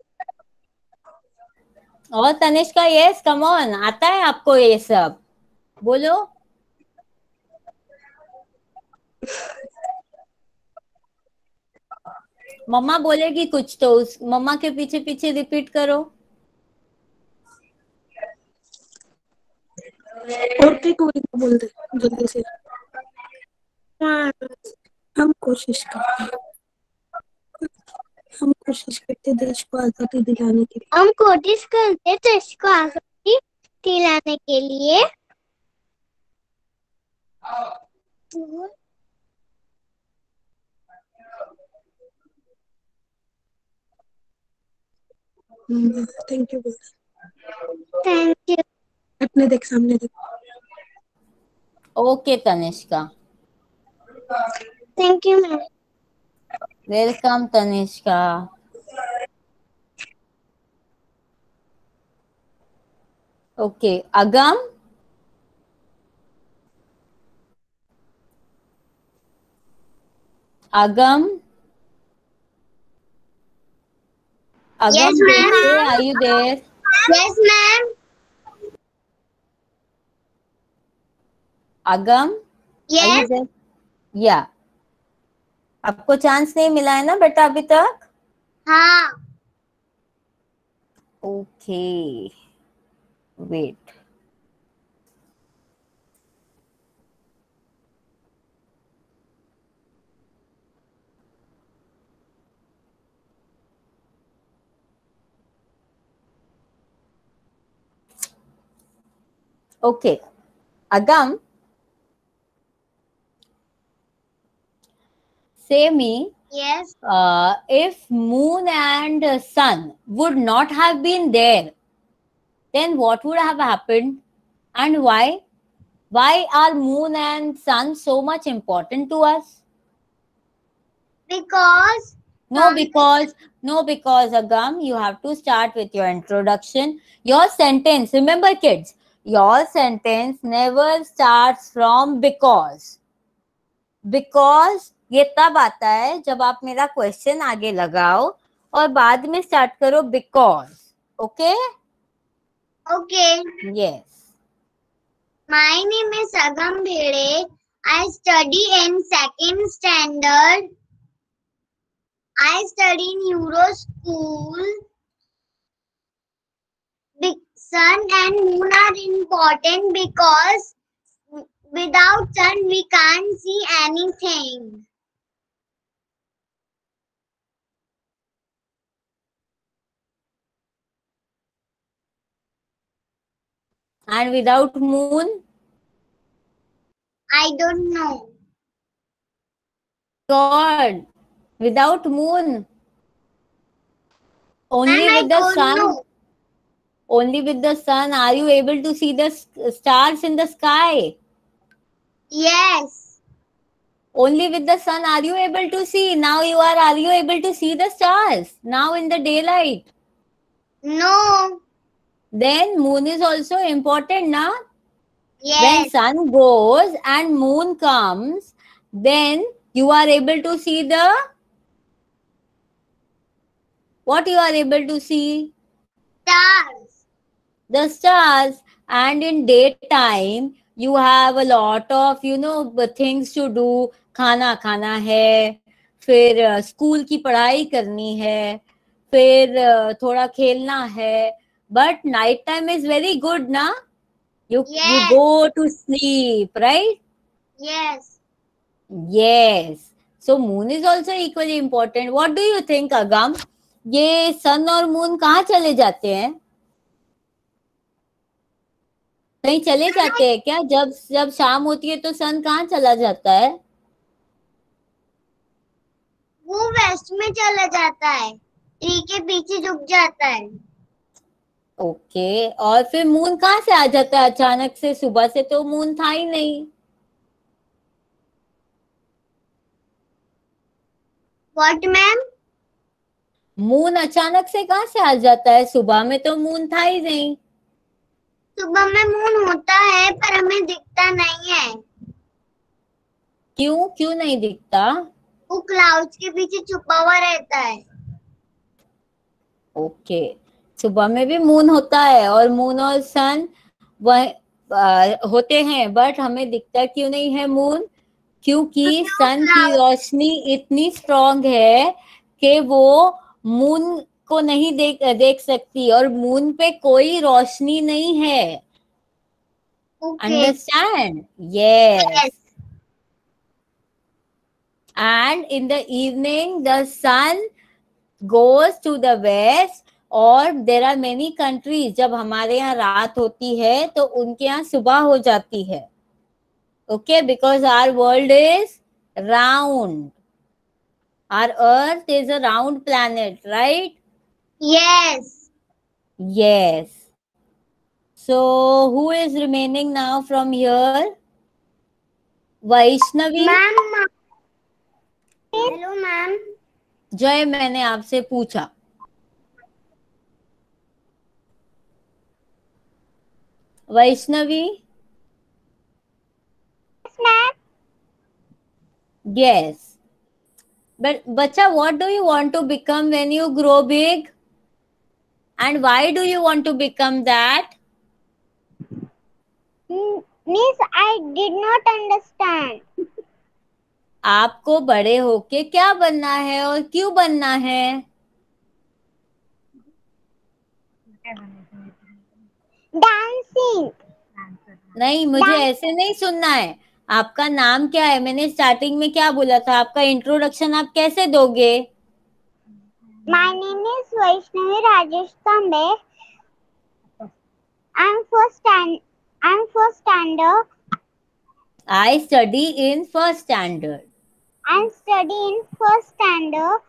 और तनिष्का, यस, कम ऑन, आता है आपको ये सब? बोलो। मम्मा बोलेगी कुछ तो उस मम्मा के पीछे पीछे रिपीट करो। और एक बार बोल दे जल्दी से। हाँ, हम कोशिश करते हैं, हम कोशिश करते देश को आजादी दिलाने के लिए। हम कोशिश करते देश को आजादी दिलाने के लिए। Thank you. Thank you. अपने देख, सामने देख। Okay Tanishka. Thank you ma'am. Welcome Tanishka. Okay Agam. Agam. Yes Agam ma'am. बेटे are you there? Yes ma'am. Agam are you Yes. There? या आपको चांस नहीं मिला है ना बेटा अभी तक? हाँ। Okay wait. Okay Agam say me, Yes. if moon and sun would not have been there, then what would have happened and why? Why are moon and sun so much important to us? Because. No, because Agam, you have to start with your introduction. Your sentence, remember kids, your sentence never starts from because. Because ये तब आता है जब आप मेरा question आगे लगाओ और बाद में स्टार्ट करो because. Okay? Okay. Yes. My name is Agam Bhede. I study in second standard. I study in Euro School. Big sun and moon are important because without sun we can't see anything. And without moon? I don't know. God. Without moon? Only Ma'am, I with the don't sun? know. Only with the sun are you able to see the stars in the sky? Yes. Only with the sun are you able to see? Now are you able to see the stars? Now in the daylight? No. Then moon is also important, na? When Yes. sun goes and moon comes, then you are able to see what you are able to see? Stars. The stars. And in daytime you have a lot of things to do. खाना खाना है, फिर school की पढ़ाई करनी है, फिर थोड़ा खेलना है. But night time is very good ना. You Yes. go to sleep, right? Yes. Yes. So moon is also equally important. What do you think, Agam? ये सन और मून कहाँ चले जाते हैं? कहीं चले जाते हैं क्या? जब जब शाम होती है तो सन कहाँ चला जाता है? वो वेस्ट में चला जाता है, ट्री के पीछे झुक जाता है. ओके. और फिर मून कहाँ से आ जाता है अचानक से? सुबह से तो मून था ही नहीं. What ma'am? मून अचानक से कहाँ से आ जाता है? सुबह में तो मून था ही नहीं. सुबह में मून होता है पर हमें दिखता नहीं है. क्यों क्यों नहीं दिखता? वो क्लाउड्स के पीछे छुपा हुआ रहता है. ओके. सुबह में भी मून होता है और मून और सन वह होते हैं, बट हमें दिखता क्यों नहीं है मून? क्योंकि सन की रोशनी इतनी स्ट्रांग है कि वो मून को नहीं देख सकती, और मून पे कोई रोशनी नहीं है। Understand? Yes. And in the evening the sun goes to the west, और there are many countries, जब हमारे यहाँ रात होती है तो उनके यहाँ सुबह हो जाती है। Okay, because our world is round. Our earth is a round planet, right? Yes. Yes. So who is remaining now from here? Vaishnavi? Ma'am. Hello, ma'am. जय, मैंने आपसे पूछा। Vaishnavi? Yes, ma'am. Yes. But bacha, what do you want to become when you grow big? And why do you want to become that? Miss, I did not understand. आपको बड़े होके क्या बनना है और क्यों बनना है? Dancing. नहीं, मुझे ऐसे नहीं सुनना है। आपका नाम क्या है? मैंने स्टार्टिंग में क्या बोला था? आपका इंट्रोडक्शन आप कैसे दोगे? My name is Vaishnavi Rajesh Tambe. I'm first standard. I study in first standard. I'm studying first standard.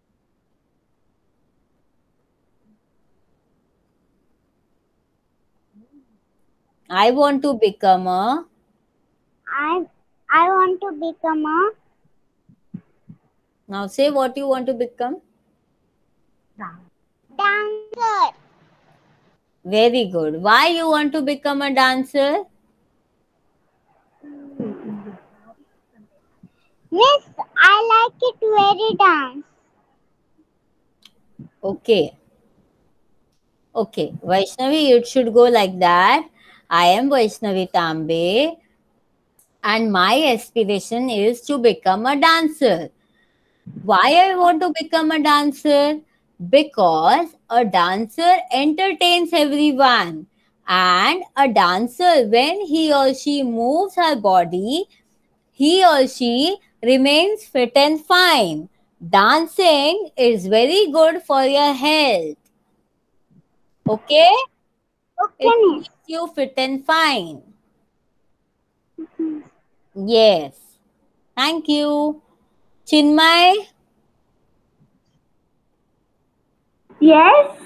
I want to become a. I want to become a Now say what you want to become. dancer. Very good. Why you want to become a dancer? Miss, I like it very dance. Okay. Okay, Vaishnavi, it should go like that. I am Vaishnavi Tambe, and my aspiration is to become a dancer. Why I want to become a dancer? Because a dancer entertains everyone. And a dancer, when he or she moves her body, he or she remains fit and fine. Dancing is very good for your health. Okay? Okay, It Miss. keeps you fit and fine. Yes. Thank you. Chinmay? Yes.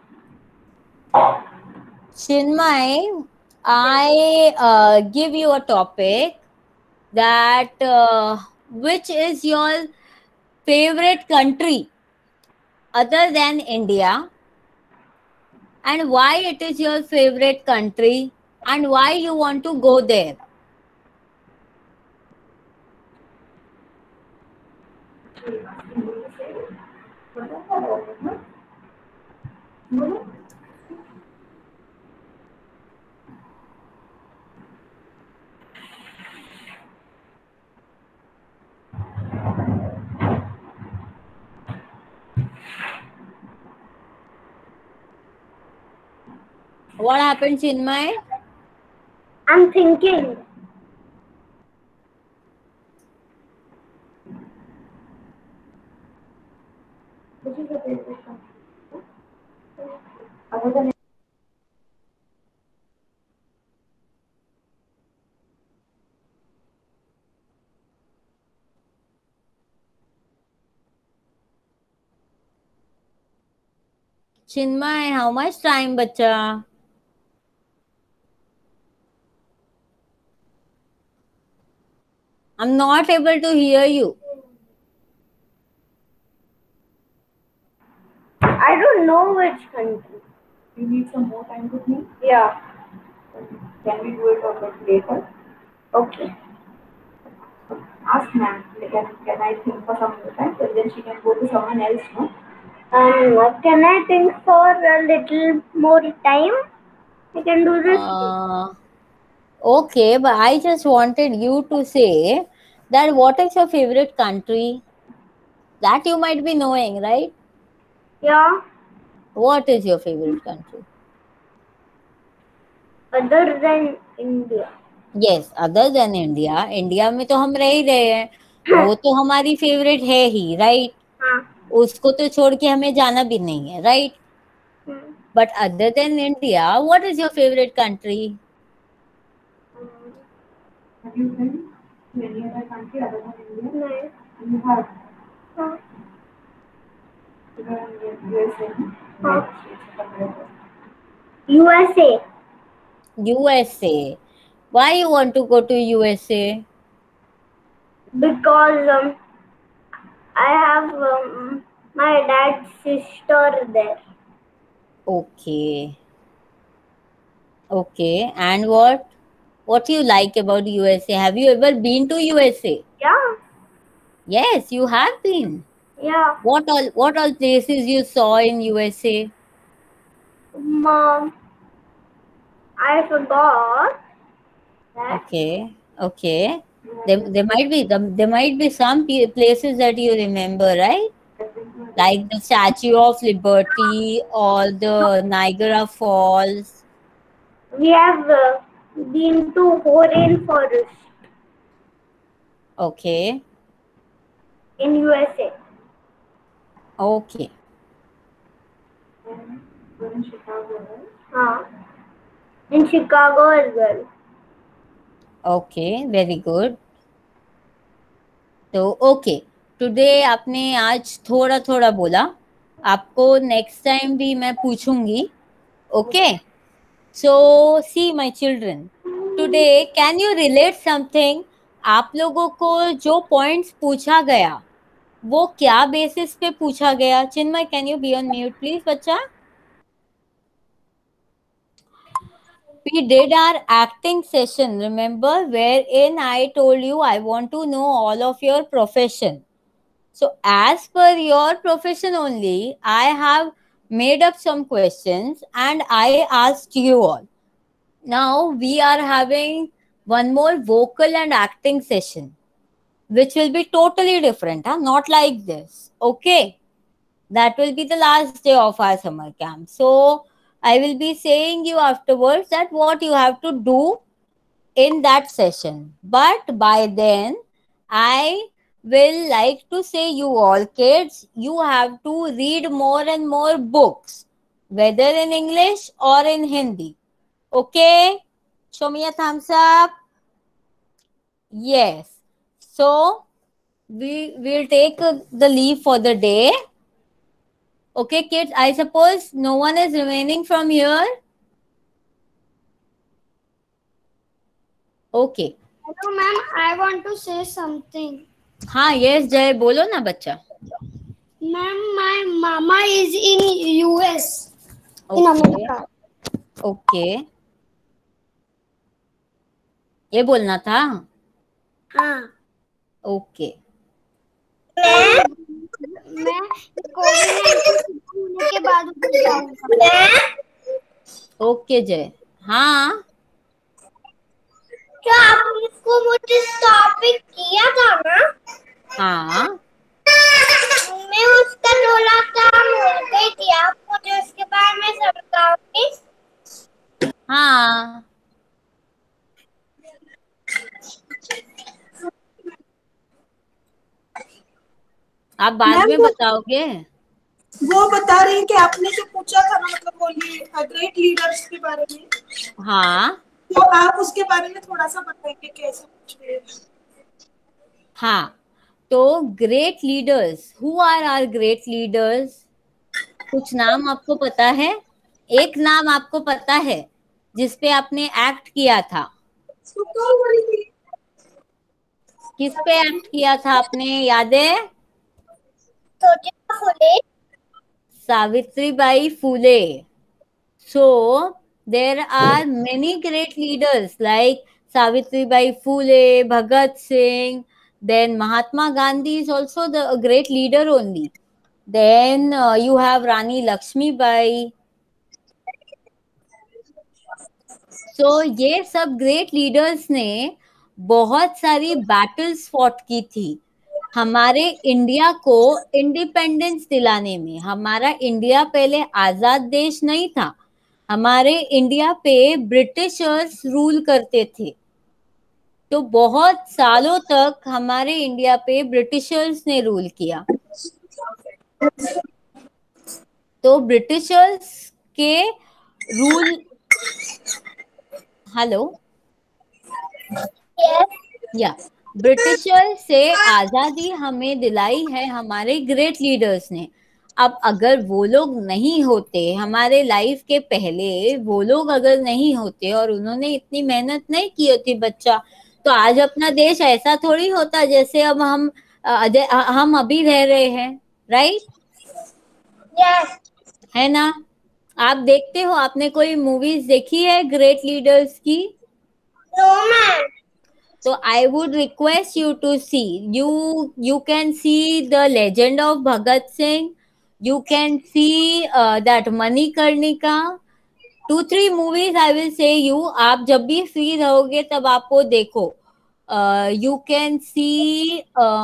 Chinmay, I give you a topic that which is your favorite country other than India, and why it is your favorite country, and why you want to go there? What happened, Chinmay? I'm thinking. Which is your favorite country? Other than Chinmay, how much time, bacha? I'm not able to hear you. I don't know which country. You need some more time to think. Yeah. Can we do it a bit later? Okay. Ask ma'am. Can I think for some more time? So then she can go to someone else, no? Can I think for a little more time? I can do this. Okay, but I just wanted you to say that what is your favorite country? That you might be knowing, right? Yeah. What is your favorite country? Other than India. Yes, other than India, India में तो हम रह ही रहे हैं, वो तो हमारी favourite है ही, राइट? हाँ. उसको तो छोड़ के हमें जाना भी नहीं है, right? But other than India, what is your favourite country? Have you been to any other country other than India? No. You have? हाँ. USA. हाँ. USA. USA. Why you want to go to USA? Because I have my dad's sister there. Okay. Okay, and what you like about USA? Have you ever been to USA? Yeah. Yes, you have been. Yeah. What all places you saw in USA? Mom, I forgot that. Okay, okay. There might be some places that you remember, right? Like the Statue of Liberty or the Niagara Falls. We have been to Oren Forest Okay, in USA. okay, And in Chicago, right? In Chicago as well. okay. Very good. तो okay, today आपने आज थोड़ा थोड़ा बोला, आपको next time भी मैं पूछूंगी. Okay, so see my children, today can you relate something? आप लोगों को जो पॉइंट्स पूछा गया वो क्या बेसिस पे पूछा गया? Chinmay, can you be on mute please बच्चा? We did our acting session, remember, wherein I told you I want to know all of your profession. So, as per your profession only, I have made up some questions and I asked you all. Now, we are having one more vocal and acting session, which will be totally different, huh? Not like this. Okay. That will be the last day of our summer camp. So, I will be saying you afterwards that what you have to do in that session. But by then, I will like to say you all kids, you have to read more and more books, whether in English or in Hindi. Okay? Show me a thumbs up. Yes. So, we will take the leave for the day. Okay, kids, I suppose no one is remaining from here. Okay. Hello, ma'am. I want to say something. हाँ, yes, जय, बोलो ना बच्चा. Ma'am, my mama is in US. Okay. In America. Okay. ये बोलना था. हाँ. Okay. मैं कोविड-19 होने के बाद जाऊंगा. ओके जय. हाँ, क्या आपको मुझे टॉपिक किया था ना? हाँ, मैं उसका थोड़ा काम भूल गई थी. आप मुझे उसके बारे में समझाओगे? हाँ. आप बाद में बताओगे. वो बता रही है कि आपने जो पूछा था ना, मतलब वो ये ग्रेट लीडर्स के बारे में. हाँ, तो आप उसके बारे में थोड़ा सा बताएंगे कैसे पूछ रहे हैं. हाँ. तो great leaders, who are are great leaders? कुछ नाम आपको पता है? एक नाम आपको पता है जिसपे आपने एक्ट किया था? किस पे एक्ट किया था आपने, याद है? Savitribai Phule. So there are many great leaders like Savitribai Phule, Bhagat Singh. Then Mahatma Gandhi is also a great leader only. Then you have Rani Lakshmi Bai. सो ये सब ग्रेट लीडर्स ने बहुत सारी बैटल्स फॉट की थी हमारे इंडिया को independence दिलाने में। हमारा इंडिया पहले आजाद देश नहीं था, हमारे इंडिया पे ब्रिटिशर्स रूल करते थे। तो बहुत सालों तक हमारे इंडिया पे ब्रिटिशर्स ने रूल किया। तो ब्रिटिशर्स के रूल, हेलो, या ब्रिटिशर से आजादी हमें दिलाई है हमारे ग्रेट लीडर्स ने। अब अगर वो लोग नहीं होते हमारे लाइफ के पहले, वो लोग अगर नहीं होते और उन्होंने इतनी मेहनत नहीं की होती बच्चा, तो आज अपना देश ऐसा थोड़ी होता जैसे अब हम अभी रह रहे हैं, राइट? यस। है ना? आप देखते हो, आपने कोई मूवीज देखी है ग्रेट लीडर्स की? No ma'am. So I would request you to see. You can see the legend of Bhagat Singh. You can see that Manikarnika. 2-3 movies I will say you. आप जब भी फ्री रहोगे तब आप वो देखो. You can see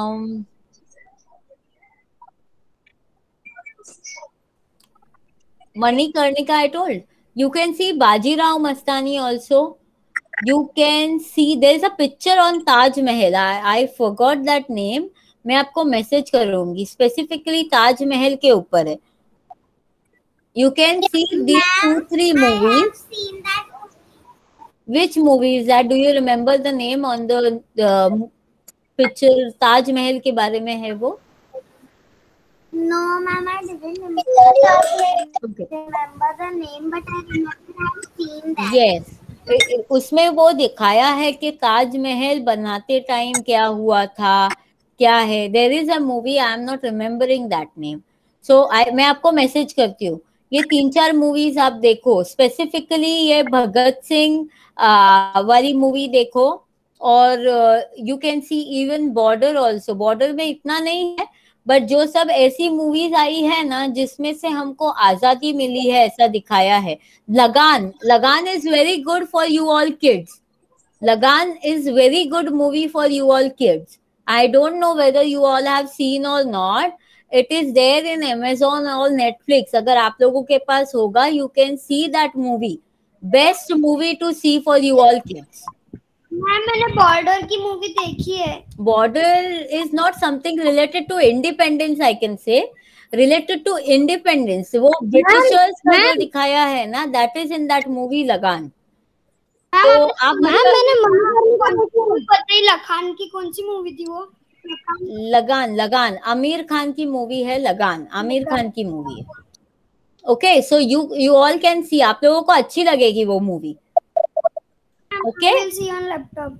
Manikarnika. I told. You can see Bajirao Mastani also. You can see there is a picture on Taj Mahal. I forgot that name. मैं आपको मैसेज करूंगी, स्पेसिफिकली ताज महल के ऊपर है. You can see these 2-3 movies. Seen that. Which movie is that? Do you remember the name on the picture? Taj Mahal के बारे में है वो? No, ma'am, I didn't remember. Okay. Remember the name, but I remember I've seen that. Yes. उसमें वो दिखाया है कि ताजमहल बनाते टाइम क्या हुआ था, क्या है. There is a movie, I am not remembering that name. So मैं आपको मैसेज करती हूँ. ये 3-4 मूवीज आप देखो, स्पेसिफिकली ये भगत सिंह वाली मूवी देखो. और you can see even border also. Border में इतना नहीं है, बट जो सब ऐसी मूवीज आई है ना जिसमें से हमको आजादी मिली है, ऐसा दिखाया है. लगान is very good for you all kids. Lagan is very good movie for you all kids. I don't know whether you all have seen or not. It is there in Amazon or Netflix. अगर आप लोगों के पास होगा, you can see that movie. Best movie to see for you all kids. Ma'am मैंने border की movie देखी है. Border is not something related to independence, I can say. Related to independence. वो Britishers का जो दिखाया है ना, that is in that movie लगान. तो आप मैंने पता ही लखान की कौन सी मूवी थी वो? लगान आमिर खान की मूवी है. लगान आमिर खान की मूवी है. Okay, so you all can see. आप लोगों को अच्छी लगेगी वो movie. Okay, see on laptop.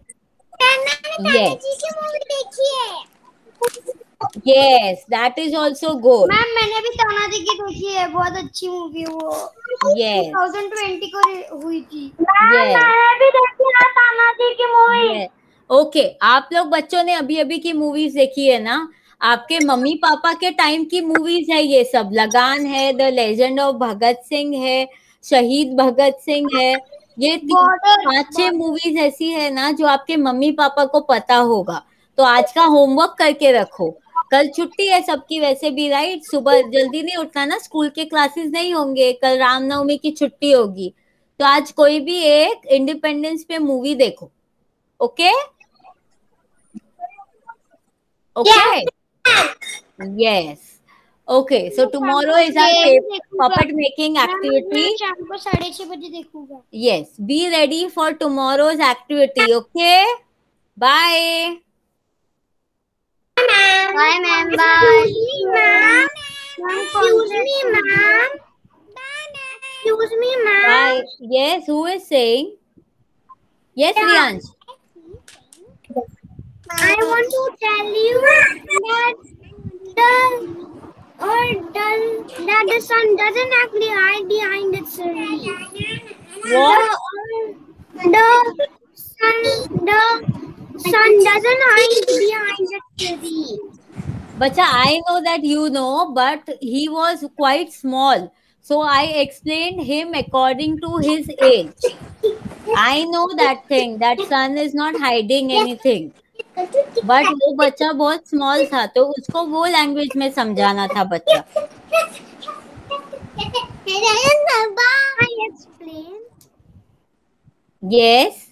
Yes, that is also good. Ma'am मैंने भी तानाजी की देखी है, बहुत अच्छी मूवी वो. यस, 2020 को हुई थी. मैंने भी देखी है तानाजी की मूवी. ओके, आप लोग बच्चों ने अभी अभी की मूवीज देखी है ना. आपके मम्मी पापा के टाइम की मूवीज है ये सब. लगान है, the legend of Bhagat Singh है, शहीद भगत सिंह है. ये 5-6 मूवीज ऐसी है ना जो आपके मम्मी पापा को पता होगा. तो आज का होमवर्क करके रखो. कल छुट्टी है सबकी वैसे भी, राइट? सुबह जल्दी नहीं उठना ना, स्कूल के क्लासेस नहीं होंगे. कल रामनवमी की छुट्टी होगी. तो आज कोई भी एक इंडिपेंडेंस पे मूवी देखो. Okay okay, yes. Okay, so tomorrow is our puppet making activity. शाम को 6:30 बजे देखूंगा. Yes, be ready for tomorrow's activity. Okay, bye. Bye ma'am. Bye. Excuse me ma'am. Excuse me ma'am. Bye. Yes, who is saying? Yes, Riyansh. I want to tell you that the sun doesn't actually hide behind its tree. What? The sun doesn't hide behind its tree. Bacha, I know that you know, but he was quite small. So I explained him according to his age. I know that thing. That son is not hiding anything. But वो बच्चा बहुत small था तो उसको वो language में समझाना था बच्चा. I explain. Yes.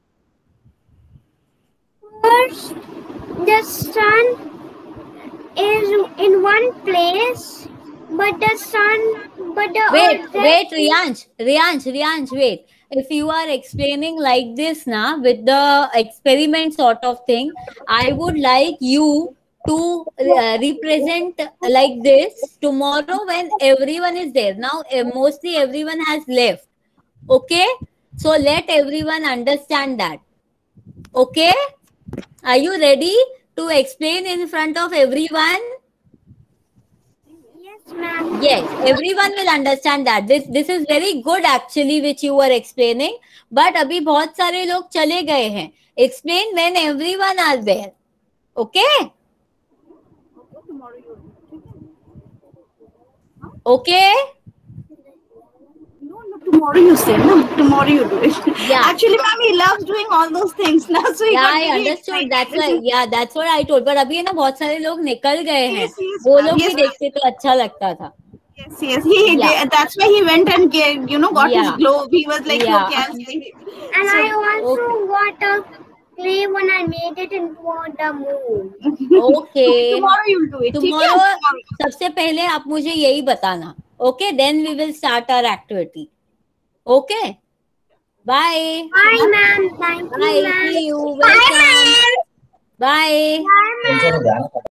First, the sun is in one place, but the Wait, Riyansh, wait. If you are explaining like this now with the experiment sort of thing, I would like you to represent like this tomorrow when everyone is there. Now, mostly everyone has left. Okay? So let everyone understand that. Okay? Are you ready to explain in front of everyone? Yes, ma'am. Yes, everyone will understand that. This is very good actually which you were explaining. But अभी बहुत सारे लोग चले गए हैं. Explain when everyone are there. Okay? Okay? No, tomorrow you say. No, tomorrow you do it. Yeah. Actually, ma'am, he loves doing all those things now. So he Yeah, got I very understood. excited. That's why. Yeah, that's what I told. But अभी है ना बहुत सारे लोग निकल गए हैं. Yes, yes, वो ma'am. लोग भी Yes, देखते तो अच्छा लगता था. Yes. He Yeah. that's why he went and got his Yeah. globe. He was like, Yeah. okay, I'm saying. And So, I also got a clay when I made it into the moon. Okay. tomorrow you'll do it. ठीक है? Tomorrow सबसे पहले आप मुझे यही बताना. Okay, then we will start our activity. Okay. Bye. Bye, ma'am. Thank you, Bye. ma'am. See you. Welcome. Bye. Bye, ma'am.